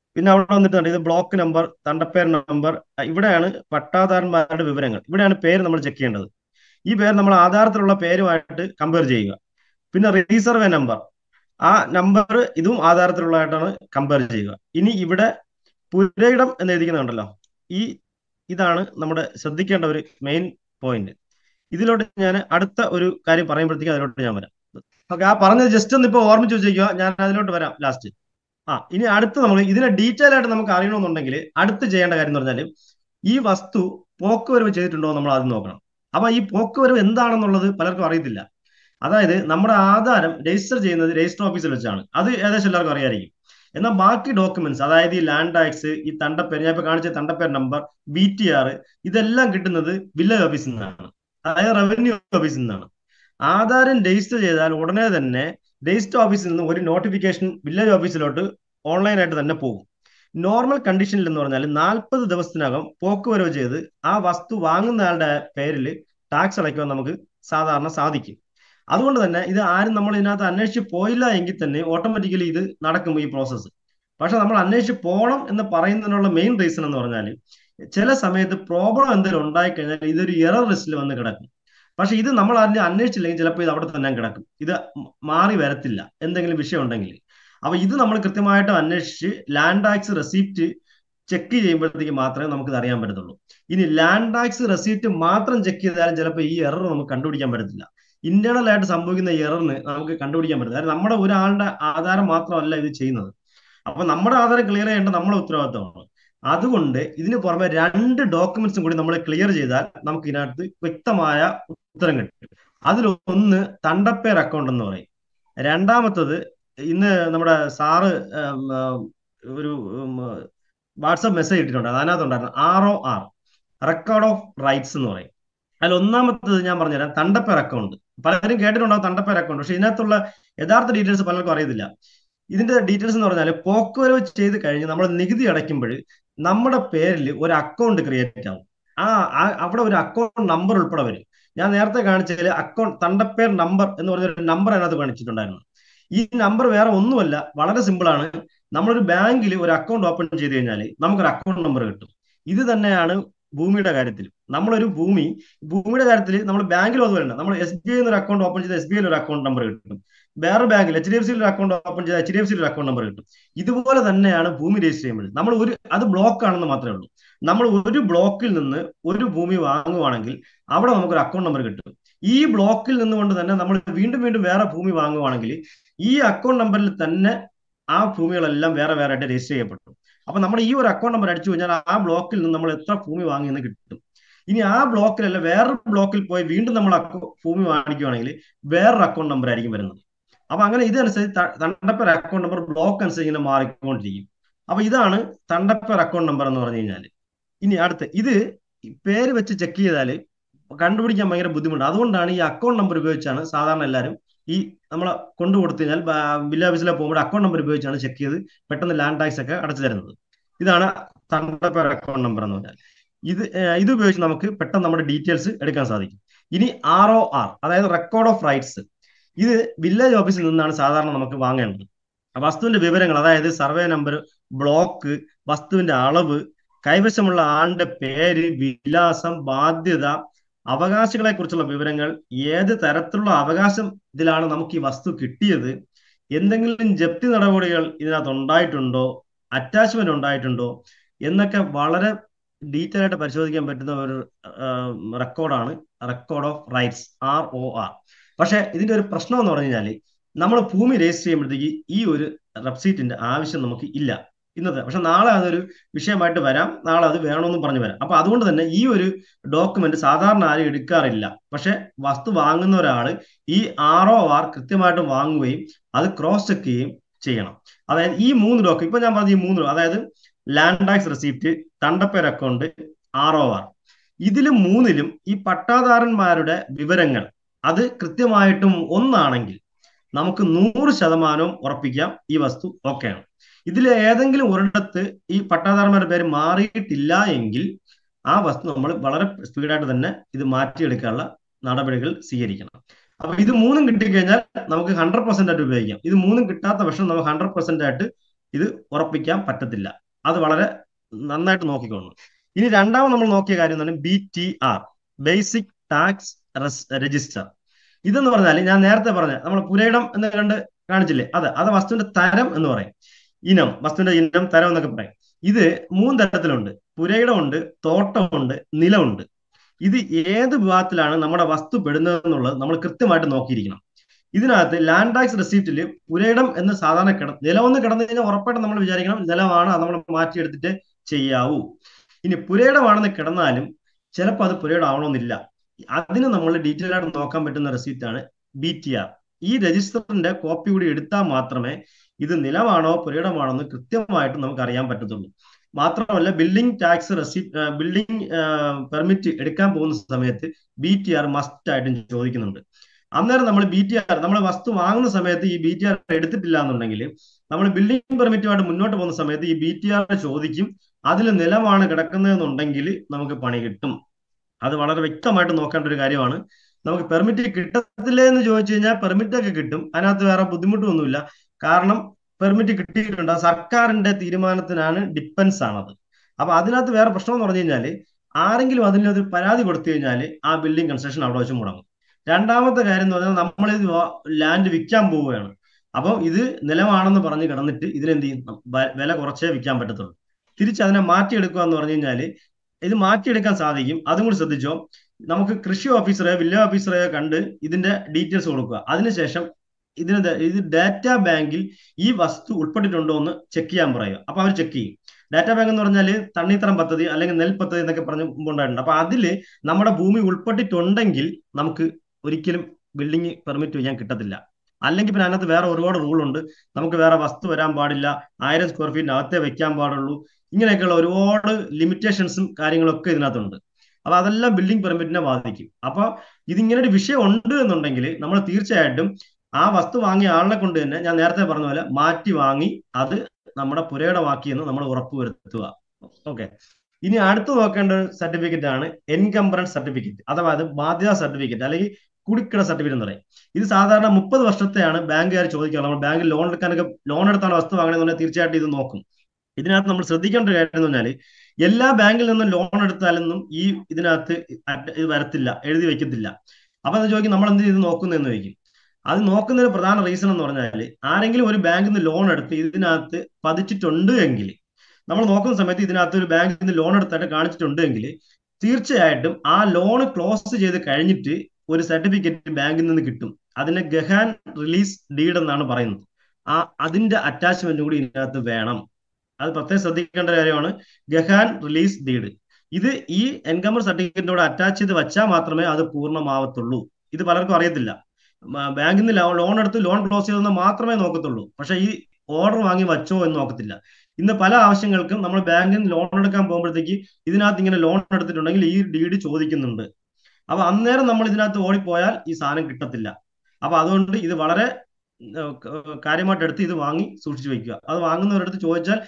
പിന്നെ അവിടെ വന്നിട്ടുണ്ട് ഇത് ബ്ലോക്ക് നമ്പർ, തണ്ടപ്പേർ നമ്പർ. ഇവിടെയാണ് പട്ടാധാരന്മാരുടെ വിവരങ്ങൾ. ഇവിടെയാണ് പേര് നമ്മൾ ചെക്ക് ചെയ്യേണ്ടത്. ഈ പേര് നമ്മൾ ആധാരത്തിലുള്ള പേരുമായിട്ട് കമ്പയർ ചെയ്യുക. പിന്നെ റീസർവേ നമ്പർ, ആ നമ്പർ ഇതും ആധാരത്തിലുള്ളതായിട്ടാണ് കമ്പയർ ചെയ്യുക. ഇനി ഇവിടെ പുരയിടം എന്ന് എഴുതിക്കുന്നുണ്ടല്ലോ, ഈ ഇതാണ് നമ്മുടെ ശ്രദ്ധിക്കേണ്ട ഒരു മെയിൻ പോയിന്റ്. ഇതിലോട്ട് ഞാൻ അടുത്ത ഒരു കാര്യം പറയുമ്പോഴത്തേക്കും അതിലോട്ട് ഞാൻ വരാം. ഓക്കെ, ആ പറഞ്ഞത് ജസ്റ്റ് ഒന്ന് ഇപ്പൊ ഓർമ്മിച്ച് വെച്ചേക്കുക, ഞാൻ അതിലോട്ട് വരാം ലാസ്റ്റ്. ഇനി അടുത്ത് നമ്മൾ ഇതിനെ ഡീറ്റെയിൽ ആയിട്ട് നമുക്ക് അറിയണമെന്നുണ്ടെങ്കിൽ അടുത്ത് ചെയ്യേണ്ട കാര്യം എന്ന് പറഞ്ഞാൽ ഈ വസ്തു പോക്കുവരവ് ചെയ്തിട്ടുണ്ടോ എന്ന് നമ്മൾ ആദ്യം നോക്കണം. അപ്പൊ ഈ പോക്കുവരവ് എന്താണെന്നുള്ളത് പലർക്കും അറിയത്തില്ല. അതായത് നമ്മുടെ ആധാരം രജിസ്റ്റർ ചെയ്യുന്നത് രജിസ്റ്റർ ഓഫീസിൽ വെച്ചാണ്. അത് ഏകദേശം എല്ലാവർക്കും അറിയായിരിക്കും. എന്നാൽ ബാക്കി ഡോക്യുമെന്റ്സ്, അതായത് ഈ ലാൻഡ് ടാക്സ്, ഈ തണ്ടപ്പേര്, ഞാൻ ഇപ്പൊ കാണിച്ച തണ്ടപ്പേർ നമ്പർ, BTR, ഇതെല്ലാം കിട്ടുന്നത് വില്ലേജ് ഓഫീസിൽ നിന്നാണ്, അതായത് റവന്യൂ ഓഫീസിൽ നിന്നാണ്. ആധാരം രജിസ്റ്റർ ചെയ്താൽ ഉടനെ തന്നെ രജിസ്റ്റർ ഓഫീസിൽ നിന്ന് ഒരു നോട്ടിഫിക്കേഷൻ വില്ലേജ് ഓഫീസിലോട്ട് ഓൺലൈനായിട്ട് തന്നെ പോകും. നോർമൽ കണ്ടീഷനിൽ എന്ന് പറഞ്ഞാൽ 40 ദിവസത്തിനകം പോക്കുവരവ് ചെയ്ത് ആ വസ്തു വാങ്ങുന്ന ആളുടെ പേരിൽ ടാക്സ് അടയ്ക്കുവാൻ നമുക്ക് സാധാരണ സാധിക്കും. അതുകൊണ്ട് തന്നെ ഇത് ആരും നമ്മൾ ഇതിനകത്ത് അന്വേഷിച്ച് പോയില്ല എങ്കിൽ തന്നെ ഓട്ടോമാറ്റിക്കലി ഇത് നടക്കും ഈ പ്രോസസ്സ്. പക്ഷെ നമ്മൾ അന്വേഷിച്ച് പോകണം എന്ന് പറയുന്നതിനുള്ള മെയിൻ റീസൺ എന്ന് പറഞ്ഞാൽ ചില സമയത്ത് പ്രോബ്ലം എന്തെങ്കിലും ഉണ്ടായിക്കഴിഞ്ഞാൽ ഇതൊരു എറർ ലിസ്റ്റിൽ വന്ന് കിടക്കും. പക്ഷെ ഇത് നമ്മൾ അതിനെ അന്വേഷിച്ചില്ലെങ്കിൽ ചിലപ്പോൾ ഇത് അവിടെ തന്നെ കിടക്കും, ഇത് മാറി വരത്തില്ല എന്തെങ്കിലും വിഷയം ഉണ്ടെങ്കിൽ. അപ്പൊ ഇത് നമ്മൾ കൃത്യമായിട്ട് അന്വേഷിച്ച് ലാൻഡ് ടാക്സ് റെസീപ്റ്റ് ചെക്ക് ചെയ്യുമ്പോഴത്തേക്ക് മാത്രമേ നമുക്ക് ഇത് അറിയാൻ പറ്റത്തുള്ളൂ. ഇനി ലാൻഡ് ടാക്സ് റെസീപ്റ്റ് മാത്രം ചെക്ക് ചെയ്താലും ചിലപ്പോൾ ഈ എറർ നമുക്ക് കണ്ടുപിടിക്കാൻ പറ്റത്തില്ല. ഇന്റേണൽ ആയിട്ട് സംഭവിക്കുന്ന എററിന് നമുക്ക് കണ്ടുപിടിക്കാൻ പറ്റില്ല. കാരണം നമ്മുടെ ഒരാളുടെ ആധാരം മാത്രമല്ല ഇത് ചെയ്യുന്നത്. അപ്പൊ നമ്മുടെ ആധാരം ക്ലിയർ ചെയ്യേണ്ട നമ്മുടെ ഉത്തരവാദിത്തമാണ്. അതുകൊണ്ട് ഇതിന് പുറമെ 2 ഡോക്യുമെന്റ്സും കൂടി നമ്മൾ ക്ലിയർ ചെയ്താൽ നമുക്ക് ഇതിനകത്ത് വ്യക്തമായ ഉത്തരം കിട്ടും. അതിലൊന്ന് തണ്ടപ്പേർ അക്കൗണ്ട് എന്ന് പറയും. രണ്ടാമത്തത് ഇന്ന് നമ്മുടെ സാറ് ഒരു വാട്സപ്പ് മെസ്സേജ് ഇട്ടിട്ടുണ്ട്, അതിനകത്തുണ്ടായിരുന്നു ROR, റെക്കോർഡ് ഓഫ് റൈറ്റ്സ് എന്ന് പറയും. അതിൽ ഒന്നാമത്തത് ഞാൻ പറഞ്ഞുതരാം, തണ്ടപ്പേർ അക്കൗണ്ട്. പലരും കേട്ടിട്ടുണ്ടാവും തണ്ടപ്പേർ അക്കൗണ്ട്, പക്ഷെ ഇതിനകത്തുള്ള യഥാർത്ഥ ഡീറ്റെയിൽസ് പലർക്കും അറിയത്തില്ല. ഇതിന്റെ ഡീറ്റെയിൽസ് എന്ന് പറഞ്ഞാൽ പോക്കുവരവ് ചെയ്ത് കഴിഞ്ഞ് നമ്മൾ നികുതി അടയ്ക്കുമ്പോൾ നമ്മുടെ പേരിൽ ഒരു അക്കൗണ്ട് ക്രിയേറ്റ് ആവും. അവിടെ ഒരു അക്കൗണ്ട് നമ്പർ ഉൾപ്പെടെ വരും. ഞാൻ നേരത്തെ കാണിച്ചതിൽ അക്കൗണ്ട് തണ്ടപ്പേർ നമ്പർ എന്ന് പറഞ്ഞൊരു നമ്പർ അതിനകത്ത് കാണിച്ചിട്ടുണ്ടായിരുന്നു. ഈ നമ്പർ വേറെ ഒന്നുമല്ല, വളരെ സിമ്പിൾ ആണ്. നമ്മളൊരു ബാങ്കിൽ ഒരു അക്കൗണ്ട് ഓപ്പൺ ചെയ്ത് കഴിഞ്ഞാൽ നമുക്കൊരു അക്കൗണ്ട് നമ്പർ കിട്ടും. ഇത് തന്നെയാണ് ഭൂമിയുടെ കാര്യത്തിൽ. നമ്മളൊരു ഭൂമിയുടെ കാര്യത്തിൽ നമ്മൾ ബാങ്കിൽ അതുപോലെ നമ്മൾ SBI ഒരു അക്കൗണ്ട് ഓപ്പൺ ചെയ്ത് SBI ഒരു അക്കൗണ്ട് നമ്പർ കിട്ടും. വേറെ ബാങ്കിൽ HDFC ഒരു അക്കൗണ്ട് ഓപ്പൺ ചെയ്ത് HDFC ഒരു അക്കൗണ്ട് നമ്പർ കിട്ടും. ഇതുപോലെ തന്നെയാണ് ഭൂമി രജിസ്റ്റർ ചെയ്യുമ്പോൾ നമ്മൾ അത് ബ്ലോക്ക് ആണെന്ന് മാത്രമേ ഉള്ളൂ. നമ്മൾ ഒരു ബ്ലോക്കിൽ നിന്ന് ഒരു ഭൂമി വാങ്ങുവാണെങ്കിൽ അവിടെ നമുക്കൊരു അക്കൗണ്ട് നമ്പർ കിട്ടും. ഈ ബ്ലോക്കിൽ നിന്നുകൊണ്ട് തന്നെ നമ്മൾ വീണ്ടും വീണ്ടും വേറെ ഭൂമി വാങ്ങുവാണെങ്കിൽ ഈ അക്കൗണ്ട് നമ്പറിൽ തന്നെ ആ ഭൂമികളെല്ലാം വേറെ വേറെ ആയിട്ട് രജിസ്റ്റർ ചെയ്യപ്പെട്ടു. അപ്പൊ നമ്മൾ ഈ ഒരു അക്കൗണ്ട് നമ്പർ അടിച്ചു കഴിഞ്ഞാൽ ആ ബ്ലോക്കിൽ നിന്ന് നമ്മൾ എത്ര ഭൂമി വാങ്ങിയെന്ന് കിട്ടും. ഇനി ആ ബ്ലോക്കിലല്ല വേറൊരു ബ്ലോക്കിൽ പോയി വീണ്ടും നമ്മൾ ഭൂമി വാങ്ങിക്കുകയാണെങ്കിൽ വേറൊരു അക്കൗണ്ട് നമ്പർ ആയിരിക്കും വരുന്നത്. അപ്പൊ അങ്ങനെ ഇതനുസരിച്ച് തണ്ടപ്പേർ അക്കൗണ്ട് നമ്പർ ബ്ലോക്ക് അനുസരിച്ച് ഇങ്ങനെ മാറിക്കൊണ്ടിരിക്കും. അപ്പൊ ഇതാണ് തണ്ടപ്പേർ അക്കൗണ്ട് നമ്പർ എന്ന് പറഞ്ഞു കഴിഞ്ഞാൽ. ഇനി അടുത്ത് ഇത് പേര് വെച്ച് ചെക്ക് ചെയ്താൽ കണ്ടുപിടിക്കാൻ ഭയങ്കര ബുദ്ധിമുട്ട്. അതുകൊണ്ടാണ് ഈ അക്കൗണ്ട് നമ്പർ ഉപയോഗിച്ചാണ് സാധാരണ എല്ലാവരും ഈ നമ്മളെ കൊണ്ടു കൊടുത്തു കഴിഞ്ഞാൽ വില്ലേജ് ഓഫീസിലെ പോകുമ്പോൾ അക്കൗണ്ട് നമ്പർ ഉപയോഗിച്ചാണ് ചെക്ക് ചെയ്ത് പെട്ടെന്ന് ലാൻഡ് ടാക്സ് ഒക്കെ അടച്ചു തരുന്നത്. ഇതാണ് തണ്ടപ്പേർ അക്കൗണ്ട് നമ്പർ എന്ന് പറഞ്ഞാൽ. ഇത് ഉപയോഗിച്ച് നമുക്ക് പെട്ടെന്ന് നമ്മുടെ ഡീറ്റെയിൽസ് എടുക്കാൻ സാധിക്കും. ഇനി ROR, അതായത് റെക്കോർഡ് ഓഫ് റൈറ്റ്സ്. ഇത് വില്ലേജ് ഓഫീസിൽ നിന്നാണ് സാധാരണ നമുക്ക് വാങ്ങേണ്ടത്. വസ്തുവിന്റെ വിവരങ്ങൾ, അതായത് സർവേ നമ്പർ, ബ്ലോക്ക്, വസ്തുവിന്റെ അളവ്, കൈവശമുള്ള ആളുടെ പേര്, വിലാസം, ബാധ്യത, അവകാശികളെ കുറിച്ചുള്ള വിവരങ്ങൾ, ഏത് തരത്തിലുള്ള അവകാശം ഇതിലാണ് നമുക്ക് ഈ വസ്തു കിട്ടിയത്, എന്തെങ്കിലും ജപ്തി നടപടികൾ ഇതിനകത്ത് ഉണ്ടായിട്ടുണ്ടോ, അറ്റാച്ച്മെന്റ് ഉണ്ടായിട്ടുണ്ടോ എന്നൊക്കെ വളരെ ഡീറ്റെയിൽ ആയിട്ട് പരിശോധിക്കാൻ പറ്റുന്ന ഒരു റെക്കോർഡാണ് റെക്കോർഡ് ഓഫ് റൈറ്റ്സ്, ROR. പക്ഷെ ഇതിന്റെ ഒരു പ്രശ്നം എന്ന് പറഞ്ഞു കഴിഞ്ഞാൽ നമ്മൾ ഭൂമി രജിസ്റ്റർ ചെയ്യുമ്പോഴത്തേക്ക് ഈ ഒരു റെസീപ്റ്റിന്റെ ആവശ്യം നമുക്ക് ഇല്ല ഇന്നത്തെ. പക്ഷെ നാളെ അതൊരു വിഷയമായിട്ട് വരാം, നാളെ അത് വേണമെന്നും പറഞ്ഞു വരാം. അപ്പൊ അതുകൊണ്ട് തന്നെ ഈ ഒരു ഡോക്യുമെന്റ് സാധാരണ ആരും എടുക്കാറില്ല. പക്ഷെ വസ്തു വാങ്ങുന്ന ഒരാൾ ഈ ROR കൃത്യമായിട്ട് വാങ്ങുകയും അത് ക്രോസ് ചെക്ക് ചെയ്യുകയും ചെയ്യണം. അതായത് ഈ 3 ഡോക്യുമെന്റ് ഇപ്പൊ ഞാൻ പറഞ്ഞ ഈ 3, അതായത് ലാൻഡ് ടാക്സ് റെസീപ്റ്റ്, തണ്ടപ്പേർ അക്കൗണ്ട്, ROR, ഇതിലും 3ലും ഈ പട്ടാധാരന്മാരുടെ വിവരങ്ങൾ അത് കൃത്യമായിട്ടും ഒന്നാണെങ്കിൽ നമുക്ക് 100% ഉറപ്പിക്കാം ഈ വസ്തു ഓക്കെയാണ്. ഇതിൽ ഏതെങ്കിലും ഒരിടത്ത് ഈ പട്ടാധാരന്മാരുടെ പേര് മാറിയിട്ടില്ല എങ്കിൽ ആ വസ്തു നമ്മൾ വളരെ സ്പീഡായിട്ട് തന്നെ ഇത് മാറ്റിയെടുക്കാനുള്ള നടപടികൾ സ്വീകരിക്കണം. അപ്പൊ ഇത് 3ഉം കിട്ടിക്കഴിഞ്ഞാൽ നമുക്ക് 100% ആയിട്ട് ഉപയോഗിക്കാം. ഇത് 3ഉം കിട്ടാത്ത പക്ഷം നമുക്ക് 100% ആയിട്ട് ഇത് ഉറപ്പിക്കാൻ പറ്റത്തില്ല. അത് വളരെ നന്നായിട്ട് നോക്കിക്കോണം. ഇനി രണ്ടാമത് നമ്മൾ നോക്കിയ കാര്യം എന്ന് പറഞ്ഞാൽ BTR, ബേസിക് ടാക്സ് രജിസ്റ്റർ. ഇതെന്ന് പറഞ്ഞാൽ ഞാൻ നേരത്തെ പറഞ്ഞ നമ്മൾ പുരയിടം എന്ന് കാണിച്ചില്ലേ, അത് വസ്തുവിന്റെ തരം എന്ന് പറയും. ഇനം, വസ്തുവിന്റെ ഇനം, തരം എന്നൊക്കെ പറയും. ഇത് 3 തരത്തിലുണ്ട്. പുരയിടമുണ്ട്, തോട്ടമുണ്ട്, നിലമുണ്ട്. ഇത് ഏത് വിഭാഗത്തിലാണ് നമ്മുടെ വസ്തു പെടുന്നത് എന്നുള്ളത് നമ്മൾ കൃത്യമായിട്ട് നോക്കിയിരിക്കണം. ഇതിനകത്ത് ലാൻഡ് ടാക്സ് റെസിപ്റ്റിൽ പുരയിടം എന്ന് സാധാരണ നിലമൊന്ന് കിടന്നു കഴിഞ്ഞാൽ ഉറപ്പായിട്ടും നമ്മൾ വിചാരിക്കണം നിലമാണ്, അത് നമ്മൾ മാറ്റിയെടുത്തിട്ട് ചെയ്യാവൂ. ഇനി പുരയിടമാണെന്ന് കിടന്നാലും ചിലപ്പോൾ അത് പുരയിടം ആവണമെന്നില്ല. അതിന് നമ്മൾ ഡീറ്റെയിൽ ആയിട്ട് നോക്കാൻ പറ്റുന്ന റെസിപ്റ്റ് ആണ് BTR. ഈ രജിസ്റ്ററിന്റെ കോപ്പി കൂടി എടുത്താൽ മാത്രമേ ഇത് നിലമാണോ പുരയിടമാണോ എന്ന് കൃത്യമായിട്ട് നമുക്ക് അറിയാൻ പറ്റത്തുള്ളൂ. മാത്രമല്ല building tax receipt, building permit എടുക്കാൻ പോകുന്ന സമയത്ത് BTR മസ്റ്റ് ആയിട്ടും ചോദിക്കുന്നുണ്ട്. അന്നേരം നമ്മൾ BTR, നമ്മൾ വസ്തു വാങ്ങുന്ന സമയത്ത് ഈ BTR എടുത്തിട്ടില്ല എന്നുണ്ടെങ്കിൽ നമ്മൾ ബിൽഡിംഗ് പെർമിറ്റുമായിട്ട് മുന്നോട്ട് പോകുന്ന സമയത്ത് ഈ BTR ചോദിക്കും. അതിൽ നിലമാണ് കിടക്കുന്നതെന്നുണ്ടെങ്കിൽ നമുക്ക് പണി കിട്ടും. അത് വളരെ വ്യക്തമായിട്ട് നോക്കേണ്ട ഒരു കാര്യമാണ്. നമുക്ക് പെർമിറ്റ് കിട്ടത്തില്ലേ എന്ന് ചോദിച്ചു കഴിഞ്ഞാൽ പെർമിറ്റ് ഒക്കെ കിട്ടും, അതിനകത്ത് വേറെ ബുദ്ധിമുട്ടൊന്നുമില്ല. കാരണം പെർമിറ്റ് കിട്ടിയിട്ടുണ്ട്, സർക്കാരിന്റെ തീരുമാനത്തിനാണ്, ഡിപ്പെൻസ് ആണത്. അപ്പൊ അതിനകത്ത് വേറെ പ്രശ്നം എന്ന് പറഞ്ഞു കഴിഞ്ഞാൽ ആരെങ്കിലും അതിനൊരു പരാതി കൊടുത്തു കഴിഞ്ഞാൽ ആ ബിൽഡിംഗ് കൺസ്ട്രക്ഷൻ അവിടെ വെച്ച് മുടങ്ങും. രണ്ടാമത്തെ കാര്യം എന്ന് പറഞ്ഞാൽ നമ്മളിത് ലാൻഡ് വിൽക്കാൻ പോവുകയാണ്. അപ്പം ഇത് നിലമാണെന്ന് പറഞ്ഞ് കിടന്നിട്ട് ഇതിനെന്ത് ചെയ്യും, വില കുറച്ചേ വിൽക്കാൻ പറ്റത്തുള്ളൂ. തിരിച്ച് അതിനെ മാറ്റിയെടുക്കുക എന്ന് പറഞ്ഞു കഴിഞ്ഞാൽ ഇത് മാറ്റിയെടുക്കാൻ സാധിക്കും. അതും കൂടി ശ്രദ്ധിച്ചോ. നമുക്ക് കൃഷി ഓഫീസറെയോ വില്ലേജ് ഓഫീസറെയോ കണ്ട് ഇതിന്റെ ഡീറ്റെയിൽസ് കൊടുക്കുക. അതിനുശേഷം ഇത് ഡാറ്റാ ബാങ്കിൽ ഈ വസ്തു ഉൾപ്പെട്ടിട്ടുണ്ടോ എന്ന് ചെക്ക് ചെയ്യാൻ പറയുക. അപ്പൊ അവർ ചെക്ക് ചെയ്യും. ഡാറ്റാ ബാങ്ക് എന്ന് പറഞ്ഞാൽ തണ്ണീത്തരം പദ്ധതി അല്ലെങ്കിൽ നെൽ പദ്ധതി എന്നൊക്കെ പറഞ്ഞ് ഉണ്ടായിട്ടുണ്ട്. അപ്പൊ അതില് നമ്മുടെ ഭൂമി ഉൾപ്പെട്ടിട്ടുണ്ടെങ്കിൽ നമുക്ക് ഒരിക്കലും ബിൽഡിംഗ് പെർമിറ്റ് ചെയ്യാൻ കിട്ടത്തില്ല. അല്ലെങ്കിൽ പിന്നെ അതിനകത്ത് വേറെ ഒരുപാട് റൂളുണ്ട്. നമുക്ക് വേറെ വസ്തു വരാൻ പാടില്ല, 1000 സ്ക്വയർ ഫീറ്റിനകത്തേ വെക്കാൻ പാടുള്ളൂ, ഇങ്ങനെയൊക്കെയുള്ള ഒരുപാട് ലിമിറ്റേഷൻസും കാര്യങ്ങളൊക്കെ ഇതിനകത്തുണ്ട്. അപ്പൊ അതെല്ലാം ബിൽഡിംഗ് പെർമിറ്റിനെ ബാധിക്കും. അപ്പൊ ഇതിങ്ങനെ ഒരു വിഷയം ഉണ്ട് എന്നുണ്ടെങ്കിൽ നമ്മൾ തീർച്ചയായിട്ടും ആ വസ്തു വാങ്ങിയ ആളിനെ കൊണ്ട് തന്നെ ഞാൻ നേരത്തെ പറഞ്ഞ പോലെ മാറ്റി വാങ്ങി അത് നമ്മുടെ പുരയിടമാക്കിയെന്ന് നമ്മൾ ഉറപ്പുവരുത്തുക. ഓക്കെ. ഇനി അടുത്ത് നോക്കേണ്ട ഒരു സർട്ടിഫിക്കറ്റ് ആണ് എൻകംബറൻസ് സർട്ടിഫിക്കറ്റ്, അഥവാ അത് ബാധ്യതാ സർട്ടിഫിക്കറ്റ് അല്ലെങ്കിൽ കുടിക്കിട സർട്ടിഫിക്കറ്റ് എന്ന് പറയും. ഇത് സാധാരണ 30 വർഷത്തെയാണ് ബാങ്കുകാർ ചോദിക്കുക. നമ്മൾ ബാങ്കിൽ ലോൺ എടുത്താണ് വസ്തു വാങ്ങണമെന്നുണ്ടെങ്കിൽ തീർച്ചയായിട്ടും ഇത് നോക്കും. ഇതിനകത്ത് നമ്മൾ ശ്രദ്ധിക്കേണ്ട ഒരു കാര്യം എന്ന് പറഞ്ഞാൽ എല്ലാ ബാങ്കിൽ നിന്നും ലോൺ എടുത്താലൊന്നും ഇതിനകത്ത് ഇത് വരത്തില്ല, എഴുതി വെക്കത്തില്ല. അപ്പൊ അത് ചോദിക്കും നമ്മൾ എന്ത് ചെയ്ത് നോക്കുന്നതെന്ന് ചോദിക്കും. അത് നോക്കുന്നതിന് പ്രധാന റീസൺ എന്ന് പറഞ്ഞാൽ ആരെങ്കിലും ഒരു ബാങ്കിൽ നിന്ന് ലോൺ എടുത്ത് ഇതിനകത്ത് പതിച്ചിട്ടുണ്ട് എങ്കിൽ, നമ്മൾ നോക്കുന്ന സമയത്ത് ഇതിനകത്ത് ഒരു ബാങ്കിൽ നിന്ന് ലോൺ എടുത്തായിട്ട് കാണിച്ചിട്ടുണ്ട് എങ്കിൽ തീർച്ചയായിട്ടും ആ ലോൺ ക്ലോസ് ചെയ്ത് കഴിഞ്ഞിട്ട് ഒരു സർട്ടിഫിക്കറ്റ് ബാങ്കിൽ നിന്ന് കിട്ടും. അതിനെ ഗഹാൻ റിലീസ് ഡീഡ് എന്നാണ് പറയുന്നത്. അതിന്റെ അറ്റാച്ച്മെന്റ് കൂടി ഇതിനകത്ത് വേണം. അത് പ്രത്യേകം ശ്രദ്ധിക്കേണ്ട കാര്യമാണ്. ഗഹാൻ റിലീസ് ഡീഡ് ഇത് ഈ എൻകംബർ സർട്ടിഫിക്കറ്റിനോട് അറ്റാച്ച് ചെയ്ത് വെച്ചാൽ മാത്രമേ അത് പൂർണ്ണമാവത്തുള്ളൂ. ഇത് പലർക്കും അറിയത്തില്ല. ബാങ്കിൽ നിന്ന് ലോൺ എടുത്ത് ലോൺ ക്ലോസ് ചെയ്തെന്ന് മാത്രമേ നോക്കത്തുള്ളൂ. പക്ഷെ ഈ ഓർഡർ വാങ്ങി വച്ചോ എന്ന് നോക്കത്തില്ല. ഇന്ന് പല ആവശ്യങ്ങൾക്കും നമ്മൾ ബാങ്കിൽ നിന്ന് ലോൺ എടുക്കാൻ പോകുമ്പോഴത്തേക്ക് ഇതിനകത്ത് ഇങ്ങനെ ലോൺ എടുത്തിട്ടുണ്ടെങ്കിൽ ഈ ഡീഡ് ചോദിക്കുന്നുണ്ട്. അപ്പൊ അന്നേരം നമ്മൾ ഇതിനകത്ത് ഓടിപ്പോയാൽ ഈ സാധനം കിട്ടത്തില്ല. അപ്പൊ അതുകൊണ്ട് ഇത് വളരെ കാര്യമായിട്ട് എടുത്ത് ഇത് വാങ്ങി സൂക്ഷിച്ചു വെക്കുക. അത് വാങ്ങുന്നവരടുത്ത് ചോദിച്ചാൽ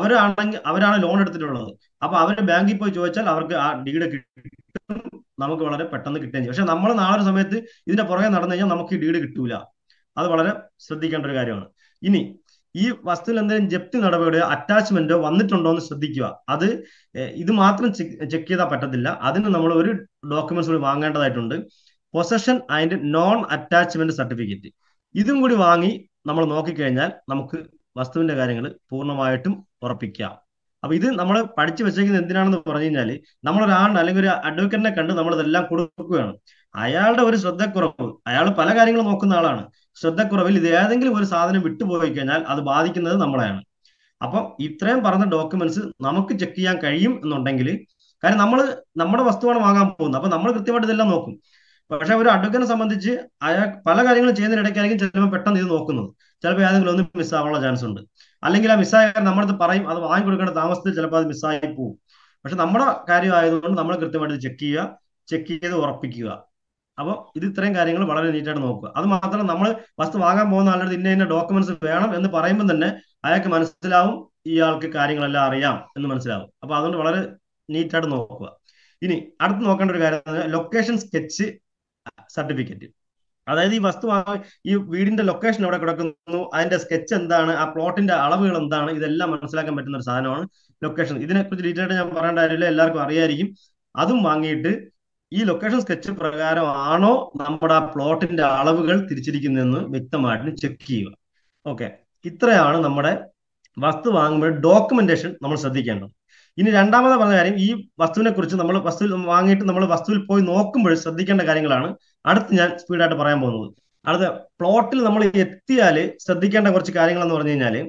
അവരാണ് ലോൺ എടുത്തിട്ടുള്ളത്. അപ്പൊ അവര് ബാങ്കിൽ പോയി ചോദിച്ചാൽ അവർക്ക് ആ ഡീഡ് കിട്ടും, നമുക്ക് വളരെ പെട്ടെന്ന് കിട്ടുകയും ചെയ്യും. പക്ഷെ നമ്മൾ നാളെ ഒരു സമയത്ത് ഇതിന്റെ പുറകെ നടന്നു കഴിഞ്ഞാൽ നമുക്ക് ഈ ഡീഡ് കിട്ടൂല. അത് വളരെ ശ്രദ്ധിക്കേണ്ട ഒരു കാര്യമാണ്. ഇനി ഈ വസ്തുവിൽ എന്തെങ്കിലും ജപ്തി നടപടിയോ അറ്റാച്ച്മെന്റോ വന്നിട്ടുണ്ടോ എന്ന് ശ്രദ്ധിക്കുക. അത് ഇത് മാത്രം ചെക്ക് ചെയ്താൽ പറ്റത്തില്ല. അതിന് നമ്മൾ ഒരു ഡോക്യുമെന്റ്സ് കൂടി വാങ്ങേണ്ടതായിട്ടുണ്ട്. Possession and non attachment certificate. ഇതും കൂടി വാങ്ങി നമ്മൾ നോക്കിക്കഴിഞ്ഞാൽ നമുക്ക് വസ്തുവിന്റെ കാര്യങ്ങൾ പൂർണ്ണമായിട്ടും ഉറപ്പിക്കാം. അപ്പൊ ഇത് നമ്മൾ പഠിച്ചു വെച്ചേക്കുന്നത് എന്തിനാണെന്ന് പറഞ്ഞു കഴിഞ്ഞാല് നമ്മളൊരാളിനെ അല്ലെങ്കിൽ ഒരു അഡ്വക്കേറ്റിനെ കണ്ട് നമ്മൾ ഇതെല്ലാം കൊടുക്കുകയാണ്. അയാളുടെ ഒരു ശ്രദ്ധക്കുറവ്, അയാൾ പല കാര്യങ്ങളും നോക്കുന്ന ആളാണ്. ശ്രദ്ധക്കുറവിൽ ഇത് ഏതെങ്കിലും ഒരു സാധനം വിട്ടുപോയി കഴിഞ്ഞാൽ അത് ബാധിക്കുന്നത് നമ്മളെയാണ്. അപ്പം ഇത്രയും പറഞ്ഞ ഡോക്യുമെന്റ്സ് നമുക്ക് ചെക്ക് ചെയ്യാൻ കഴിയും എന്നുണ്ടെങ്കിൽ, കാര്യം നമ്മുടെ വസ്തുവാണ് വാങ്ങാൻ പോകുന്നത്, അപ്പൊ നമ്മൾ കൃത്യമായിട്ട് ഇതെല്ലാം നോക്കും. പക്ഷെ ഒരു അഡ്വക്കേറ്റിനെ സംബന്ധിച്ച് അയാൾ പല കാര്യങ്ങളും ചെയ്യുന്നതിനിടയ്ക്കായിരിക്കും ചിലപ്പോൾ പെട്ടെന്ന് ഇത് നോക്കുന്നത്. ചിലപ്പോൾ ഏതെങ്കിലും ഒന്ന് മിസ്സാവാനുള്ള ചാൻസ് ഉണ്ട്. അല്ലെങ്കിൽ ആ മിസ്സായ നമ്മളത് പറയും, അത് വാങ്ങി കൊടുക്കേണ്ട താമസത്തിൽ ചിലപ്പോൾ അത് മിസ്സായി പോകും. പക്ഷെ നമ്മുടെ കാര്യമായതുകൊണ്ട് നമ്മൾ കൃത്യമായിട്ട് ചെക്ക് ചെയ്ത് ഉറപ്പിക്കുക. അപ്പോൾ ഇത് ഇത്രയും കാര്യങ്ങൾ വളരെ നീറ്റായിട്ട് നോക്കുക. അത് മാത്രം നമ്മൾ വസ്തു വാങ്ങാൻ പോകുന്ന ആളുടെ ഇന്ന ഡോക്യുമെന്റ്സ് വേണം എന്ന് പറയുമ്പോൾ തന്നെ അയാൾക്ക് മനസ്സിലാവും ഇയാൾക്ക് കാര്യങ്ങളെല്ലാം അറിയാം എന്ന് മനസ്സിലാവും. അപ്പൊ അതുകൊണ്ട് വളരെ നീറ്റായിട്ട് നോക്കുക. ഇനി അടുത്ത് നോക്കേണ്ട ഒരു കാര്യം ലൊക്കേഷൻ സ്കെച്ച് സർട്ടിഫിക്കറ്റ്. അതായത് ഈ വസ്തു ഈ വീടിന്റെ ലൊക്കേഷൻ എവിടെ കിടക്കുന്നു, അതിന്റെ സ്കെച്ച് എന്താണ്, ആ പ്ലോട്ടിന്റെ അളവുകൾ എന്താണ്, ഇതെല്ലാം മനസ്സിലാക്കാൻ പറ്റുന്ന ഒരു സാധനമാണ് ലൊക്കേഷൻ. ഇതിനെക്കുറിച്ച് ഡീറ്റെയിൽ ആയിട്ട് ഞാൻ പറയേണ്ട കാര്യമില്ല, എല്ലാവർക്കും അറിയായിരിക്കും. അതും വാങ്ങിയിട്ട് ഈ ലൊക്കേഷൻ സ്കെച്ച് പ്രകാരമാണോ നമ്മുടെ ആ പ്ലോട്ടിന്റെ അളവുകൾ തിരിച്ചിരിക്കുന്നതെന്ന് വ്യക്തമായിട്ട് ചെക്ക് ചെയ്യുക. ഓക്കെ, ഇത്രയാണ് നമ്മുടെ വസ്തു വാങ്ങുമ്പോൾ ഡോക്യുമെന്റേഷൻ നമ്മൾ ശ്രദ്ധിക്കേണ്ടത്. ഇനി രണ്ടാമത് പറഞ്ഞ കാര്യം, ഈ വസ്തുവിനെ കുറിച്ച് നമ്മൾ വസ്തു വാങ്ങിയിട്ട് നമ്മൾ വസ്തുവിൽ പോയി നോക്കുമ്പോൾ ശ്രദ്ധിക്കേണ്ട കാര്യങ്ങളാണ് അടുത്ത് ഞാൻ സ്പീഡായിട്ട് പറയാൻ പോകുന്നത്. അടുത്ത പ്ലോട്ടിൽ നമ്മൾ എത്തിയാൽ ശ്രദ്ധിക്കേണ്ട കുറച്ച് കാര്യങ്ങൾ എന്ന് പറഞ്ഞു കഴിഞ്ഞാൽ,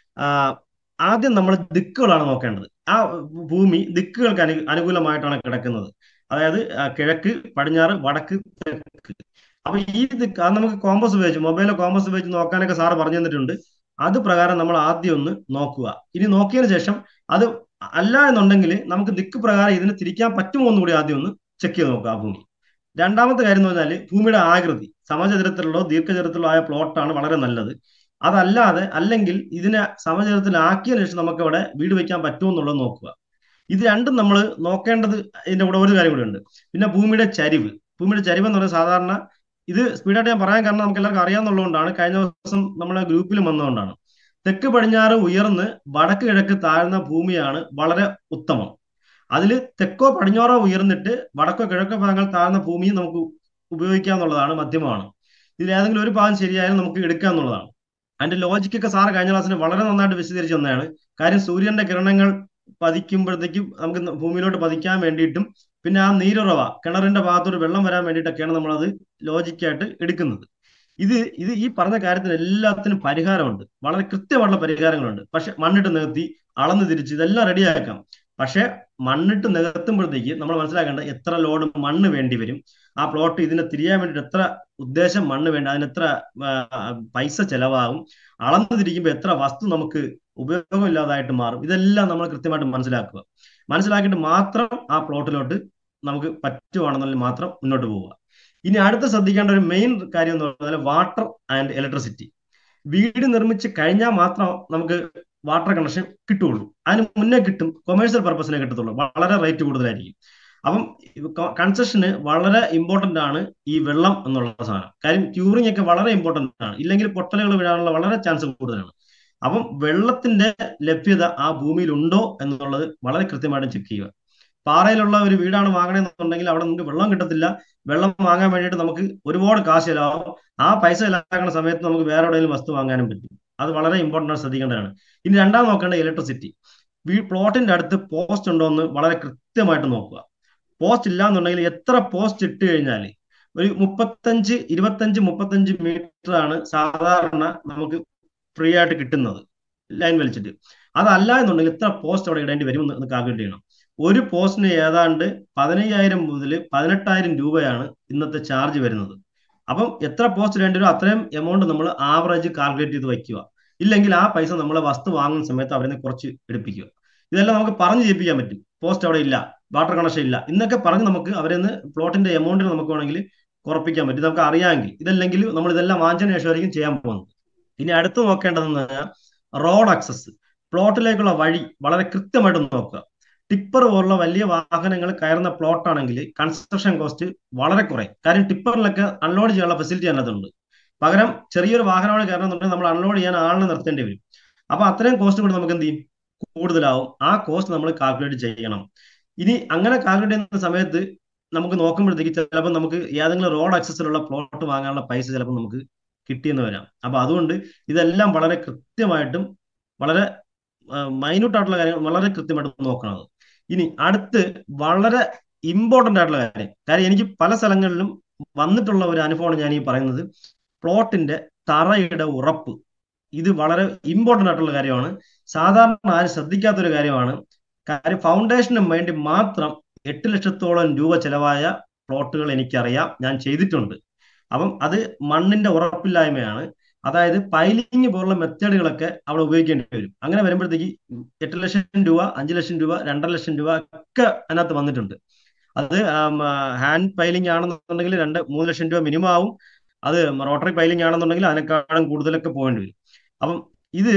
ആദ്യം നമ്മൾ ദിക്കുകളാണ് നോക്കേണ്ടത്. ആ ഭൂമി ദിക്കുകൾക്ക് അനുകൂലമായിട്ടാണ് കിടക്കുന്നത്. അതായത് കിഴക്ക്, പടിഞ്ഞാറ്, വടക്ക്, തെക്ക്. അപ്പൊ ഈ ദിക്ക് അത് നമുക്ക് കോമ്പസ് ഉപയോഗിച്ച്, മൊബൈലിലെ കോമ്പസ് ഉപയോഗിച്ച് നോക്കാനൊക്കെ സാറ് പറഞ്ഞു തന്നിട്ടുണ്ട്. അത് പ്രകാരം നമ്മൾ ആദ്യം ഒന്ന് നോക്കുക. ഇനി നോക്കിയതിനു ശേഷം അത് അല്ല എന്നുണ്ടെങ്കിൽ നമുക്ക് ദിക്ക് പ്രകാരം ഇതിന് തിരിക്കാൻ പറ്റുമോ എന്ന് കൂടി ആദ്യം ഒന്ന് ചെക്ക് ചെയ്ത് നോക്കുക ആ ഭൂമി. രണ്ടാമത്തെ കാര്യം എന്ന് പറഞ്ഞാൽ ഭൂമിയുടെ ആകൃതി സമചതുരത്തിലോ ദീർഘചതുരത്തിലോ ആയ പ്ലോട്ടാണ് വളരെ നല്ലത്. അതല്ലാതെ അല്ലെങ്കിൽ ഇതിനെ സമചതുരത്തിലാക്കിയ ശേഷം നമുക്ക് അവിടെ വീട് വെക്കാൻ പറ്റുമോ എന്നുള്ളത് നോക്കുക. ഇത് രണ്ടും നമ്മൾ നോക്കേണ്ടത്. ഇതിന്റെ കൂടെ ഒരു കാര്യം കൂടി ഉണ്ട്, പിന്നെ ഭൂമിയുടെ ചരിവ്. ഭൂമിയുടെ ചരിവ് എന്ന് പറയുന്നത് സാധാരണ, ഇത് സ്പീഡായിട്ട് ഞാൻ പറയാൻ കാരണം നമുക്ക് എല്ലാവർക്കും അറിയാവുന്നതുകൊണ്ടാണ്, കഴിഞ്ഞ ദിവസം നമ്മളെ ഗ്രൂപ്പിൽ വന്നതുകൊണ്ടാണ്. തെക്ക് പടിഞ്ഞാറ് ഉയർന്ന് വടക്ക് കിഴക്ക് താഴ്ന്ന ഭൂമിയാണ് വളരെ ഉത്തമം. അതിൽ തെക്കോ പടിഞ്ഞാറോ ഉയർന്നിട്ട് വടക്കോ കിഴക്കോ ഭാഗങ്ങൾ താഴ്ന്ന ഭൂമി നമുക്ക് ഉപയോഗിക്കാന്നുള്ളതാണ്, മധ്യമമാണ്. ഇതിൽ ഏതെങ്കിലും ഒരു ഭാഗം ശരിയായാലും നമുക്ക് എടുക്കുക എന്നുള്ളതാണ്. അതിന്റെ ലോജിക്കൊക്കെ സാറ് കഴിഞ്ഞ ക്ലാസ്സിന് വളരെ നന്നായിട്ട് വിശദീകരിച്ചു തന്നെയാണ്. കാര്യം സൂര്യന്റെ കിരണങ്ങൾ പതിക്കുമ്പോഴത്തേക്കും നമുക്ക് ഭൂമിയിലോട്ട് പതിക്കാൻ വേണ്ടിയിട്ടും, പിന്നെ ആ നീരുറവ കിണറിന്റെ ഭാഗത്തോട് വെള്ളം വരാൻ വേണ്ടിയിട്ടൊക്കെയാണ് നമ്മളത് ലോജിക്കായിട്ട് എടുക്കുന്നത്. ഇത് ഇത് ഈ പറഞ്ഞ കാര്യത്തിന് എല്ലാത്തിനും പരിഹാരമുണ്ട്, വളരെ കൃത്യമായിട്ടുള്ള പരിഹാരങ്ങളുണ്ട്. പക്ഷെ മണ്ണിട്ട് നികത്തി അളന്ന് തിരിച്ച് ഇതെല്ലാം റെഡിയാക്കാം. പക്ഷെ മണ്ണിട്ട് നികത്തുമ്പോഴത്തേക്ക് നമ്മൾ മനസ്സിലാക്കേണ്ടത് എത്ര ലോഡ് മണ്ണ് വേണ്ടി വരും, ആ പ്ലോട്ട് ഇതിനെ തിരിയാൻ വേണ്ടിയിട്ട് എത്ര ഉദ്ദേശം മണ്ണ് വേണ്ട, അതിന് എത്ര പൈസ ചെലവാകും, അളന്ന് തിരിക്കുമ്പോൾ എത്ര വസ്തു നമുക്ക് ഉപയോഗമില്ലാതായിട്ട് മാറും. ഇതെല്ലാം നമ്മൾ കൃത്യമായിട്ട് മനസ്സിലാക്കുക. മനസ്സിലാക്കിയിട്ട് മാത്രം ആ പ്ലോട്ടിലോട്ട് നമുക്ക് പറ്റുവാണെന്നുണ്ടെങ്കിൽ മാത്രം മുന്നോട്ട് പോവുക. ഇനി അടുത്ത് ശ്രദ്ധിക്കേണ്ട ഒരു മെയിൻ കാര്യം എന്ന് പറഞ്ഞാൽ വാട്ടർ ആൻഡ് ഇലക്ട്രിസിറ്റി. വീട് നിർമ്മിച്ച് കഴിഞ്ഞാൽ മാത്രം നമുക്ക് വാട്ടർ കണക്ഷൻ കിട്ടുള്ളൂ. അതിന് മുന്നേ കിട്ടും, കൊമേഴ്സ്യൽ പർപ്പസിനെ കിട്ടത്തുള്ളൂ, വളരെ റേറ്റ് കൂടുതലായിരിക്കും. അപ്പം കൺസ്ട്രക്ഷന് വളരെ ഇമ്പോർട്ടന്റ് ആണ് ഈ വെള്ളം എന്നുള്ള സാധനം. കാര്യം ക്യൂറിംഗ് ഒക്കെ വളരെ ഇമ്പോർട്ടന്റ് ആണ്, ഇല്ലെങ്കിൽ പൊട്ടലുകൾ വീഴാനുള്ള വളരെ ചാൻസ് കൂടുതലാണ്. അപ്പം വെള്ളത്തിന്റെ ലഭ്യത ആ ഭൂമിയിൽ ഉണ്ടോ എന്നുള്ളത് വളരെ കൃത്യമായിട്ട് ചെക്ക് ചെയ്യുക. പാറയിലുള്ള ഒരു വീടാണ് വാങ്ങണമെന്നുണ്ടെങ്കിൽ അവിടെ നമുക്ക് വെള്ളം കിട്ടത്തില്ല. വെള്ളം വാങ്ങാൻ വേണ്ടിയിട്ട് നമുക്ക് ഒരുപാട് കാശ് ചിലവാകും. ആ പൈസ ചിലവാക്കുന്ന സമയത്ത് നമുക്ക് വേറെ എവിടെയെങ്കിലും വസ്തു വാങ്ങാനും പറ്റും. അത് വളരെ ഇമ്പോർട്ടൻ്റ് ആണ്, ശ്രദ്ധിക്കേണ്ടതാണ്. ഇനി രണ്ടാമത് നോക്കേണ്ട ഇലക്ട്രിസിറ്റി. പ്ലോട്ടിന്റെ അടുത്ത് പോസ്റ്റ് ഉണ്ടോ എന്ന് വളരെ കൃത്യമായിട്ട് നോക്കുക. പോസ്റ്റ് ഇല്ല എന്നുണ്ടെങ്കിൽ എത്ര പോസ്റ്റ് ഇട്ട് കഴിഞ്ഞാൽ ഒരു 35 മീറ്റർ ആണ് സാധാരണ നമുക്ക് ഫ്രീ ആയിട്ട് കിട്ടുന്നത് ലൈൻ വലിച്ചിട്ട്. അതല്ല എന്നുണ്ടെങ്കിൽ എത്ര പോസ്റ്റ് അവിടെ ഇടേണ്ടി വരും എന്ന് കാൽക്കുലേറ്റ് ചെയ്യണം. ഒരു പോസ്റ്റിന് ഏതാണ്ട് 15,000 മുതൽ 18,000 രൂപയാണ് ഇന്നത്തെ ചാർജ് വരുന്നത്. അപ്പം എത്ര പോസ്റ്റ് വേണ്ടി വരും അത്രയും എമൗണ്ട് നമ്മൾ ആവറേജ് കാൽക്കുലേറ്റ് ചെയ്ത് വയ്ക്കുക. ഇല്ലെങ്കിൽ ആ പൈസ നമ്മളെ വസ്തു വാങ്ങുന്ന സമയത്ത് അവരെ നിന്ന് കുറച്ച് എടുപ്പിക്കുക. ഇതെല്ലാം നമുക്ക് പറഞ്ഞു ചെയ്യിപ്പിക്കാൻ പറ്റും. പോസ്റ്റ് അവിടെ ഇല്ല, വാട്ടർ കണക്ഷൻ ഇല്ല എന്നൊക്കെ പറഞ്ഞ് നമുക്ക് അവരെ നിന്ന് പ്ലോട്ടിന്റെ എമൗണ്ടിന് നമുക്ക് വേണമെങ്കിൽ കുറപ്പിക്കാൻ പറ്റും, നമുക്ക് അറിയാമെങ്കിൽ. ഇതല്ലെങ്കിൽ നമ്മൾ ഇതെല്ലാം വാങ്ങിച്ചതിന് ശേഷമായിരിക്കും ചെയ്യാൻ പോകുന്നത്. ഇനി അടുത്ത് നോക്കേണ്ടതെന്ന് പറഞ്ഞാൽ റോഡ് ആക്സസ്. പ്ലോട്ടിലേക്കുള്ള വഴി വളരെ കൃത്യമായിട്ട് നോക്കുക. ടിപ്പർ പോലുള്ള വലിയ വാഹനങ്ങൾ കയറുന്ന പ്ലോട്ട് ആണെങ്കിൽ കൺസ്ട്രക്ഷൻ കോസ്റ്റ് വളരെ കുറയും. കാര്യം ടിപ്പറിലൊക്കെ അൺലോഡ് ചെയ്യാനുള്ള ഫെസിലിറ്റി അതിനകത്തുണ്ട്. പകരം ചെറിയൊരു വാഹനമാണ് കയറണമെന്നുണ്ടെങ്കിൽ നമ്മൾ അൺലോഡ് ചെയ്യാൻ ആളിനെ നിർത്തേണ്ടി വരും. അപ്പൊ അത്രയും കോസ്റ്റ് കൂടി നമുക്ക് എന്ത് ചെയ്യും, കൂടുതലാവും. ആ കോസ്റ്റ് നമ്മൾ കാൽക്കുലേറ്റ് ചെയ്യണം. ഇനി അങ്ങനെ കാൽക്കുലേറ്റ് ചെയ്യുന്ന സമയത്ത് നമുക്ക് നോക്കുമ്പോഴത്തേക്ക് ചിലപ്പോൾ നമുക്ക് ഏതെങ്കിലും റോഡ് ആക്സസിലുള്ള പ്ലോട്ട് വാങ്ങാനുള്ള പൈസ ചിലപ്പോൾ നമുക്ക് കിട്ടിയെന്ന് വരാം. അപ്പൊ അതുകൊണ്ട് ഇതെല്ലാം വളരെ കൃത്യമായിട്ടും വളരെ മൈന്യൂട്ട് ആയിട്ടുള്ള കാര്യങ്ങൾ വളരെ കൃത്യമായിട്ട് നോക്കണം. ഇനി അടുത്ത് വളരെ ഇമ്പോർട്ടന്റ് ആയിട്ടുള്ള കാര്യം എനിക്ക് പല സ്ഥലങ്ങളിലും വന്നിട്ടുള്ള ഒരു അനുഭവമാണ് ഞാൻ ഈ പറയുന്നത്. പ്ലോട്ടിന്റെ തറയുടെ ഉറപ്പ്, ഇത് വളരെ ഇമ്പോർട്ടന്റ് ആയിട്ടുള്ള കാര്യമാണ്. സാധാരണ ആരും ശ്രദ്ധിക്കാത്തൊരു കാര്യമാണ്. കാര്യം ഫൗണ്ടേഷന് വേണ്ടി മാത്രം 8 ലക്ഷത്തോളം രൂപ ചെലവായ പ്ലോട്ടുകൾ എനിക്കറിയാം, ഞാൻ ചെയ്തിട്ടുണ്ട്. അപ്പം അത് മണ്ണിന്റെ ഉറപ്പില്ലായ്മയാണ്. അതായത് പൈലിങ് പോലുള്ള മെത്തേഡുകളൊക്കെ അവിടെ ഉപയോഗിക്കേണ്ടി വരും. അങ്ങനെ വരുമ്പോഴത്തേക്ക് 8 ലക്ഷം രൂപ, 5 ലക്ഷം രൂപ, 2.5 ലക്ഷം രൂപ ഒക്കെ അതിനകത്ത് വന്നിട്ടുണ്ട്. അത് ഹാൻഡ് പൈലിംഗ് ആണെന്നുണ്ടെങ്കിൽ 2-3 ലക്ഷം രൂപ മിനിമം ആവും. അത് റോട്ടറി പൈലിംഗ് ആണെന്നുണ്ടെങ്കിൽ അതിനേക്കാളും കൂടുതലൊക്കെ പോകേണ്ടി വരും. അപ്പം ഇത്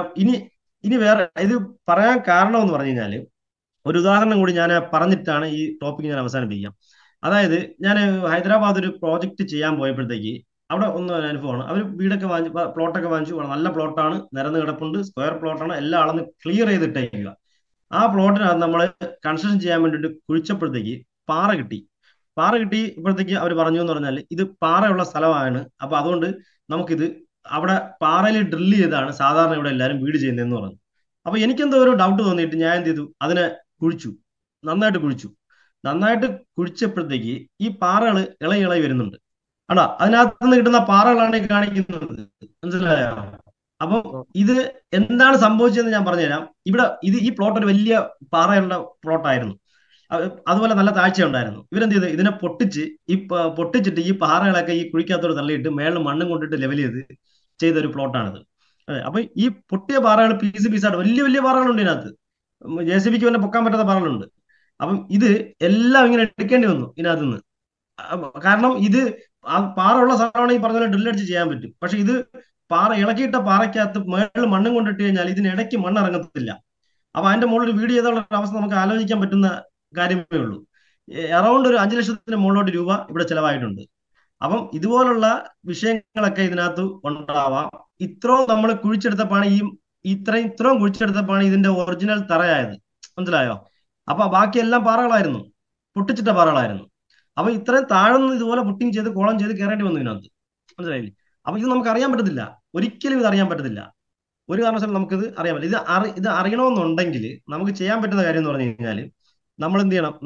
ഇനി വേറെ ഇത് പറയാൻ കാരണം എന്ന് പറഞ്ഞു കഴിഞ്ഞാൽ ഒരു ഉദാഹരണം കൂടി ഞാൻ പറഞ്ഞിട്ടാണ് ഈ ടോപ്പിക് ഞാൻ അവസാനിപ്പിക്കാം. അതായത് ഞാൻ ഹൈദരാബാദ് ഒരു പ്രോജക്റ്റ് ചെയ്യാൻ പോയപ്പോഴത്തേക്ക് അവിടെ ഒന്നും ഒരു അനുഭവമാണ്. അവർ വീടൊക്കെ വാങ്ങിച്ചു, പ്ലോട്ടൊക്കെ വാങ്ങിച്ചു, നല്ല പ്ലോട്ടാണ്, നിരന്ന് കിടപ്പുണ്ട്, സ്ക്വയർ പ്ലോട്ടാണ്, എല്ലാം അളന്ന് ക്ലിയർ ചെയ്തിട്ടേക്കുക. ആ പ്ലോട്ടിനകത്ത് നമ്മൾ കൺസ്ട്രക്ഷൻ ചെയ്യാൻ വേണ്ടിയിട്ട് കുഴിച്ചപ്പോഴത്തേക്ക് പാറ കിട്ടി. പാറ കിട്ടിയപ്പോഴത്തേക്ക് അവർ പറഞ്ഞു എന്ന് പറഞ്ഞാൽ ഇത് പാറയുള്ള സ്ഥലമാണ്, അപ്പൊ അതുകൊണ്ട് നമുക്കിത് അവിടെ പാറയിൽ ഡ്രില്ല് ചെയ്താണ് സാധാരണ ഇവിടെ എല്ലാവരും വീട് ചെയ്യുന്നതെന്ന് പറഞ്ഞു. അപ്പൊ എനിക്കെന്തോ ഒരു ഡൗട്ട് തോന്നിയിട്ട് ഞാൻ എന്ത് ചെയ്തു, അതിനെ കുഴിച്ചു, നന്നായിട്ട് കുഴിച്ചു. നന്നായിട്ട് കുഴിച്ചപ്പോഴത്തേക്ക് ഈ പാറകൾ ഇളകി ഇളകി വരുന്നുണ്ട്. ആണോ, അതിനകത്ത് നിന്ന് കിട്ടുന്ന പാറകളാണ് ഈ കാണിക്കുന്നത്. മനസ്സിലായോ? അപ്പം ഇത് എന്താണ് സംഭവിച്ചതെന്ന് ഞാൻ പറഞ്ഞുതരാം. ഈ പ്ലോട്ട് ഒരു വലിയ പാറയുള്ള പ്ലോട്ടായിരുന്നു. അതുപോലെ നല്ല താഴ്ച ഉണ്ടായിരുന്നു. ഇവരെന്ത് ചെയ്തു, ഇതിനെ പൊട്ടിച്ചിട്ട് ഈ പാറകളൊക്കെ ഈ കുഴിക്കകത്തോട് തള്ളിയിട്ട് മേളിൽ മണ്ണും കൊണ്ടിട്ട് ലെവൽ ചെയ്ത ഒരു പ്ലോട്ടാണിത്. അതെ, അപ്പൊ ഈ പൊട്ടിയ പാറകൾ പീസായിട്ട് വലിയ വലിയ പാറകളുണ്ട് ഇതിനകത്ത്. JCBക്ക് തന്നെ പൊക്കാൻ പറ്റാത്ത പാറകളുണ്ട്. അപ്പം ഇത് എല്ലാം ഇങ്ങനെ എടുക്കേണ്ടി വന്നു ഇതിനകത്ത് നിന്ന്. കാരണം ഇത് പാറ ഉള്ള സ്ഥലമാണെങ്കിൽ പറഞ്ഞ പോലെ ഡ്രില്ലടിച്ച് ചെയ്യാൻ പറ്റും. പക്ഷെ ഇത് പാറ ഇളക്കിയിട്ട പാറയ്ക്കകത്ത് മേളിൽ മണ്ണും കൊണ്ടിട്ട് കഴിഞ്ഞാൽ ഇതിനിടയ്ക്ക് മണ്ണ് ഇറങ്ങത്തില്ല. അപ്പൊ അതിന്റെ മുകളിൽ ഒരു വീട് ചെയ്തുള്ള അവസ്ഥ നമുക്ക് ആലോചിക്കാൻ പറ്റുന്ന കാര്യമേ ഉള്ളൂ. അറൗണ്ട് ഒരു 5 ലക്ഷത്തിന് മുകളിലോട്ട് രൂപ ഇവിടെ ചെലവായിട്ടുണ്ട്. അപ്പം ഇതുപോലുള്ള വിഷയങ്ങളൊക്കെ ഇതിനകത്ത് ഉണ്ടാവാം. ഇത്രയും നമ്മൾ കുഴിച്ചെടുത്തപ്പാണ് ഇത്രയും കുഴിച്ചെടുത്തപ്പാണ് ഇതിന്റെ ഒറിജിനൽ തറയായത്. മനസ്സിലായോ? അപ്പൊ ബാക്കിയെല്ലാം പാറകളായിരുന്നു, പൊട്ടിച്ചിട്ട പാറകളായിരുന്നു. അപ്പൊ ഇത്രയും താഴ്ന്ന് ഇതുപോലെ പുട്ടിങ് ചെയ്ത് കോളം ചെയ്ത് കയറേണ്ടി വന്നു ഇതിനകത്ത്. മനസ്സിലായില്ലേ? അപ്പൊ ഇത് നമുക്ക് അറിയാൻ പറ്റത്തില്ല, ഒരിക്കലും ഇത് അറിയാൻ പറ്റത്തില്ല. ഒരു കാരണവശാലും നമുക്കിത് അറിയാൻ പറ്റില്ല. ഇത് അറിയണമെന്നുണ്ടെങ്കിൽ നമുക്ക് ചെയ്യാൻ പറ്റുന്ന കാര്യം എന്ന് പറഞ്ഞു കഴിഞ്ഞാൽ നമ്മൾ എന്ത് ചെയ്യണം,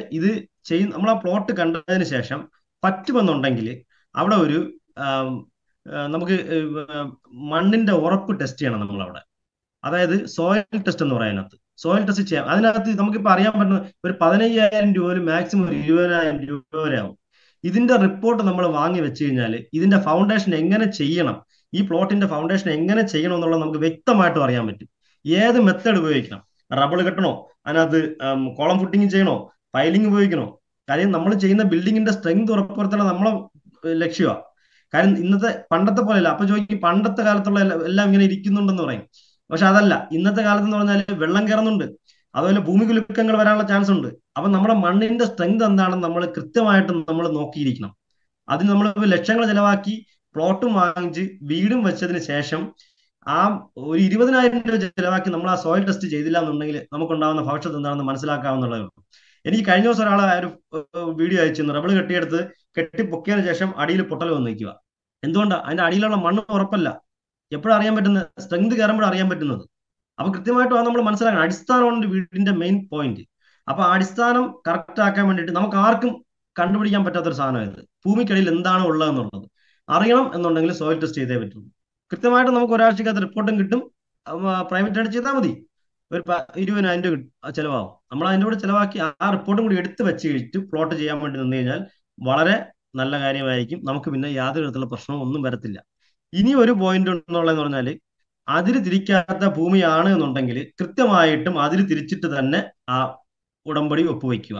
നമ്മൾ ആ പ്ലോട്ട് കണ്ടതിന് ശേഷം പറ്റുമെന്നുണ്ടെങ്കിൽ അവിടെ ഒരു നമുക്ക് മണ്ണിന്റെ ഉറപ്പ് ടെസ്റ്റ് ചെയ്യണം നമ്മൾ അവിടെ. അതായത് സോയിൽ ടെസ്റ്റ് എന്ന് പറയാം. അതിനകത്ത് സോയിൽ ടെസ്റ്റ് ചെയ്യാം. അതിനകത്ത് നമുക്കിപ്പോൾ അറിയാൻ പറ്റുന്ന ഒരു 15,000 രൂപ, ഒരു മാക്സിമം ഒരു 20,000 രൂപ വരെ ആവും. ഇതിന്റെ റിപ്പോർട്ട് നമ്മൾ വാങ്ങി വെച്ച് കഴിഞ്ഞാൽ ഇതിന്റെ ഫൗണ്ടേഷൻ എങ്ങനെ ചെയ്യണം, ഈ പ്ലോട്ടിന്റെ ഫൗണ്ടേഷൻ എങ്ങനെ ചെയ്യണം എന്നുള്ളത് നമുക്ക് വ്യക്തമായിട്ടും അറിയാൻ പറ്റും. ഏത് മെത്തേഡ് ഉപയോഗിക്കണം, റബിൾ കെട്ടണോ, അതിനകത്ത് കോളം ഫുട്ടിങ് ചെയ്യണോ, പൈലിംഗ് ഉപയോഗിക്കണോ. കാര്യം നമ്മൾ ചെയ്യുന്ന ബിൽഡിങ്ങിന്റെ സ്ട്രെങ്ത് ഉറപ്പുവരുത്തണം നമ്മളെ ലക്ഷ്യമാണ്. കാര്യം പണ്ടത്തെ പോലെയല്ല. അപ്പൊ ചോദിക്കും പണ്ടത്തെ കാലത്തുള്ള എല്ലാം ഇങ്ങനെ ഇരിക്കുന്നുണ്ടെന്ന് പറയും. പക്ഷെ അതല്ല. ഇന്നത്തെ കാലത്ത് എന്ന് പറഞ്ഞാൽ വെള്ളം കയറുന്നുണ്ട്, അതുപോലെ ഭൂമി കുലുക്കങ്ങൾ വരാനുള്ള ചാൻസ് ഉണ്ട്. അപ്പൊ നമ്മുടെ മണ്ണിന്റെ സ്ട്രെങ്ത് എന്താണെന്ന് നമ്മൾ കൃത്യമായിട്ട് നമ്മൾ നോക്കിയിരിക്കണം. അതിന് നമ്മൾ ലക്ഷങ്ങൾ ചെലവാക്കി പ്ലോട്ടും വാങ്ങിച്ച് വീടും വെച്ചതിന് ശേഷം ആ ഒരു 20,000 രൂപ ചെലവാക്കി നമ്മൾ ആ സോയിൽ ടെസ്റ്റ് ചെയ്തില്ല എന്നുണ്ടെങ്കിൽ നമുക്കുണ്ടാകുന്ന ഭവിഷ്യത്ത് എന്താണെന്ന് മനസ്സിലാക്കാവുന്നതേ ഉള്ളൂ. എനിക്ക് കഴിഞ്ഞ ദിവസം ഒരാൾ ഒരു വീഡിയോ അയച്ചിരുന്നു. റബിൾ കെട്ടി പൊക്കിയതിനു ശേഷം അടിയിൽ പൊട്ടൽ വന്ന് നിൽക്കുക. എന്തുകൊണ്ടാണ്? അതിന്റെ അടിയിലുള്ള മണ്ണ് ഉറപ്പല്ല. എപ്പോഴും അറിയാൻ പറ്റുന്നത്, സ്ട്രെങ്ത് കയറുമ്പോഴും അറിയാൻ പറ്റുന്നത്. അപ്പൊ കൃത്യമായിട്ടും അത് നമ്മൾ മനസ്സിലാക്കണം. അടിസ്ഥാനമാണ് വീടിന്റെ മെയിൻ പോയിന്റ്. അപ്പൊ ആ അടിസ്ഥാനം കറക്റ്റ് ആക്കാൻ വേണ്ടിയിട്ട് നമുക്ക് ആർക്കും കണ്ടുപിടിക്കാൻ പറ്റാത്തൊരു സാധനമായത് ഭൂമിക്കടിയിൽ എന്താണ് ഉള്ളതെന്നുള്ളത് അറിയണം എന്നുണ്ടെങ്കിൽ സോയിൽ ടെസ്റ്റ് ചെയ്തേ പറ്റുള്ളൂ. കൃത്യമായിട്ട് നമുക്ക് ഒരാഴ്ചക്കകത്ത് റിപ്പോർട്ടും കിട്ടും. പ്രൈവറ്റ് ആയിട്ട് ചെയ്താൽ മതി. ഒരു 20,000 രൂപ ചിലവാകും. നമ്മൾ അതിൻ്റെ കൂടെ ചിലവാക്കി ആ റിപ്പോർട്ടും കൂടി എടുത്ത് വെച്ച് കഴിച്ചിട്ട് പ്ലോട്ട് ചെയ്യാൻ വേണ്ടി നിന്ന് കഴിഞ്ഞാൽ വളരെ നല്ല കാര്യമായിരിക്കും. നമുക്ക് പിന്നെ യാതൊരു വിധത്തിലുള്ള പ്രശ്നവും ഒന്നും വരത്തില്ല. ഇനി ഒരു പോയിന്റ് എന്നുള്ളതെന്ന് പറഞ്ഞാൽ അതിര് തിരിക്കാത്ത ഭൂമിയാണ് എന്നുണ്ടെങ്കിൽ കൃത്യമായിട്ടും അതിര് തിരിച്ചിട്ട് തന്നെ ആ ഉടമ്പടി ഒപ്പുവെക്കുക.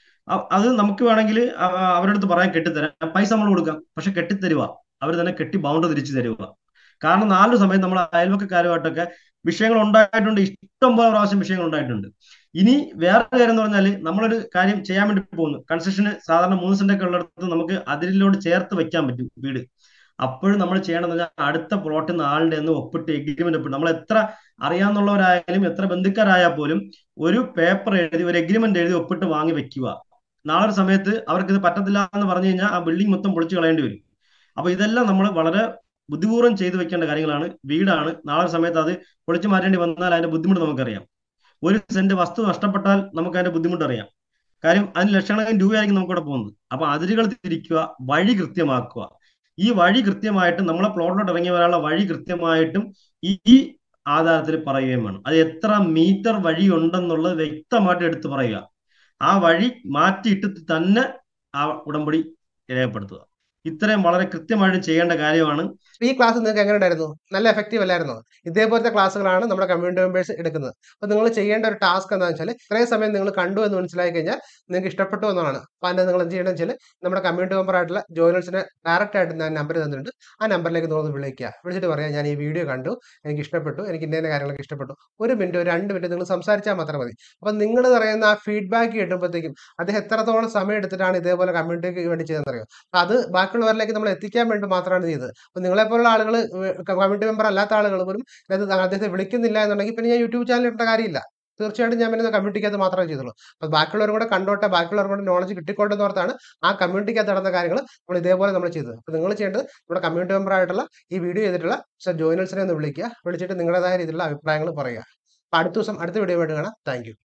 അത് നമുക്ക് വേണമെങ്കിൽ അവരുടെ അടുത്ത് പറയാൻ കെട്ടിത്തരാം, പൈസ നമ്മൾ കൊടുക്കാം. പക്ഷെ കെട്ടിത്തരുക, അവർ തന്നെ കെട്ടി ബൗണ്ട് തിരിച്ചു തരുക. കാരണം 4 സമയത്ത് നമ്മൾ അയൽവക്കക്കാരുമായിട്ടൊക്കെ വിഷയങ്ങൾ ഉണ്ടായിട്ടുണ്ട്, ഇഷ്ടംപോലെ പ്രാവശ്യം വിഷയങ്ങൾ ഉണ്ടായിട്ടുണ്ട്. ഇനി വേറെ കാര്യം എന്ന് പറഞ്ഞാൽ നമ്മളൊരു കാര്യം ചെയ്യാൻ വേണ്ടി പോകുന്നു. കൺസ്ട്രക്ഷന് സാധാരണ 3 സെന്റൊക്കെ ഉള്ളിടത്ത് നമുക്ക് അതിരിലോട് ചേർത്ത് വെക്കാൻ പറ്റും വീട്. അപ്പോഴും നമ്മൾ ചെയ്യണമെന്ന് പറഞ്ഞാൽ അടുത്ത പ്ലോട്ടിൽ നിന്ന് ആളുടെ ഒന്ന് ഒപ്പിട്ട് എഗ്രിമെന്റ് ഒപ്പിട്ട്, നമ്മൾ എത്ര അറിയാവുന്നവരായാലും എത്ര ബന്ധുക്കാരായാൽ പോലും ഒരു പേപ്പർ എഴുതി, ഒരു എഗ്രിമെന്റ് എഴുതി ഒപ്പിട്ട് വാങ്ങി വെക്കുക. നാളെ ഒരു സമയത്ത് അവർക്ക് ഇത് പറ്റത്തില്ല എന്ന് പറഞ്ഞു കഴിഞ്ഞാൽ ആ ബിൽഡിംഗ് മൊത്തം പൊളിച്ചു കളയേണ്ടി വരും. അപ്പൊ ഇതെല്ലാം നമ്മൾ വളരെ ബുദ്ധിപൂർവ്വം ചെയ്തു വെക്കേണ്ട കാര്യങ്ങളാണ്. വീടാണ്, നാളെ സമയത്ത് അത് പൊളിച്ചു മാറ്റേണ്ടി വന്നാൽ അതിന്റെ ബുദ്ധിമുട്ട് നമുക്കറിയാം. 1 സെന്റ് വസ്തു നഷ്ടപ്പെട്ടാൽ നമുക്ക് അതിന്റെ ബുദ്ധിമുട്ട് അറിയാം. കാര്യം അതിന് ലക്ഷക്കണക്കിന് രൂപയായിരിക്കും നമുക്കിവിടെ പോകുന്നത്. അപ്പൊ അതിരുകൾ തിരിക്കുക, വഴി കൃത്യമാക്കുക. ഈ വഴി കൃത്യമായിട്ടും നമ്മളെ പ്ലോട്ടിലോട്ട് ഇറങ്ങി വരാനുള്ള വഴി കൃത്യമായിട്ടും ഈ ആധാരത്തിൽ പറയുകയും വേണം. അത് എത്ര മീറ്റർ വഴി ഉണ്ടെന്നുള്ളത് വ്യക്തമായിട്ട് എടുത്തു പറയുക. ആ വഴി മാറ്റിയിട്ട് തന്നെ ആ ഉടമ്പടി രേഖപ്പെടുത്തുക. ഇത്രയും വളരെ കൃത്യമായിട്ട് ചെയ്യേണ്ട കാര്യമാണ്. ഈ ക്ലാസ് നിങ്ങൾക്ക് എങ്ങനെ ഉണ്ടായിരുന്നു? നല്ല എഫക്റ്റീവ് അല്ലായിരുന്നോ? ഇതേപോലത്തെ ക്ലാസ്സുകളാണ് നമ്മുടെ കമ്മ്യൂണിറ്റി മെമ്പേഴ്സ് എടുക്കുന്നത്. അപ്പോൾ നിങ്ങൾ ചെയ്യേണ്ട ഒരു ടാസ്ക് എന്താണെന്ന് വെച്ചാൽ, ഇത്രയും സമയം നിങ്ങൾ കണ്ടു എന്ന് മനസ്സിലാക്കി കഴിഞ്ഞാൽ നിങ്ങൾക്ക് ഇഷ്ടപ്പെട്ടു എന്നാണ്. അപ്പോൾ അതിൻ്റെ നിങ്ങൾ എന്ത് ചെയ്യണമെന്ന് വെച്ചാൽ നമ്മുടെ കമ്മ്യൂണിറ്റി മെമ്പർ ആയിട്ടുള്ള ജോയിനേഴ്സിനെ ഡയറക്റ്റ് ആയിട്ട് ഞാൻ നമ്പർ തന്നിട്ടുണ്ട്. ആ നമ്പറിലേക്ക് നിങ്ങൾ വിളിച്ചിട്ട് പറയാം, ഞാൻ ഈ വീഡിയോ കണ്ടു, എനിക്ക് ഇഷ്ടപ്പെട്ടു, എനിക്ക് ഇന്ന കാര്യങ്ങളൊക്കെ ഇഷ്ടപ്പെട്ടു. 1 മിനിറ്റ് 2 മിനിറ്റ് നിങ്ങൾ സംസാരിച്ചാൽ മാത്രം മതി. അപ്പം നിങ്ങൾ പറയുന്ന ആ ഫീഡ്ബാക്ക് കിട്ടുമ്പോഴത്തേക്കും അദ്ദേഹം എത്രത്തോളം സമയം എടുത്തിട്ടാണ് ഇതേപോലെ കമ്മ്യൂണിറ്റിക്ക് വേണ്ടി ചെയ്തെന്നറിയോ. അത് ബാക്കി ബാക്കിയുള്ളവരിലേക്ക് നമ്മൾ എത്തിക്കാൻ വേണ്ടി മാത്രമാണ് ചെയ്തത്. അപ്പോൾ നിങ്ങളെപ്പോലുള്ള ആളുകൾ, കമ്മ്യൂണിറ്റി മെമ്പർ അല്ലാത്ത ആളുകൾ പോലും അദ്ദേഹത്തെ വിളിക്കുന്നില്ല എന്നുണ്ടെങ്കിൽ പിന്നെ ഞാൻ യൂട്യൂബ് ചാനൽ ഇട്ട കാര്യമില്ല. തീർച്ചയായിട്ടും ഞാൻ പിന്നെ കമ്മ്യൂണിറ്റിക്കകത്ത് മാത്രമേ ചെയ്തുള്ളൂ. അപ്പോൾ ബാക്കിയുള്ളവരും കൂടെ കണ്ടോട്ടെ, ബാക്കിയുള്ളവരും കൂടെ നോളജ് കിട്ടിക്കോട്ടെ എന്ന് ഓർത്താണ് ആ കമ്മ്യൂണിറ്റിക്കകത്ത് നടന്ന കാര്യങ്ങൾ നമ്മൾ ഇതേപോലെ നമ്മൾ ചെയ്തത്. അപ്പോൾ നിങ്ങൾ ചെയ്യേണ്ടത് നമ്മുടെ കമ്മ്യൂണിറ്റി മെമ്പർ ആയിട്ടുള്ള ഈ വീഡിയോ ചെയ്തിട്ടുള്ള മിസ്റ്റർ ജോയിനൽസിനെ ഒന്ന് വിളിക്കുക. വിളിച്ചിട്ട് നിങ്ങളുടേതായ രീതിയിലുള്ള അഭിപ്രായങ്ങൾ പറയുക. അപ്പോൾ അടുത്ത ദിവസം അടുത്ത വീഡിയോ ആയിട്ട് കാണാം. Thank U.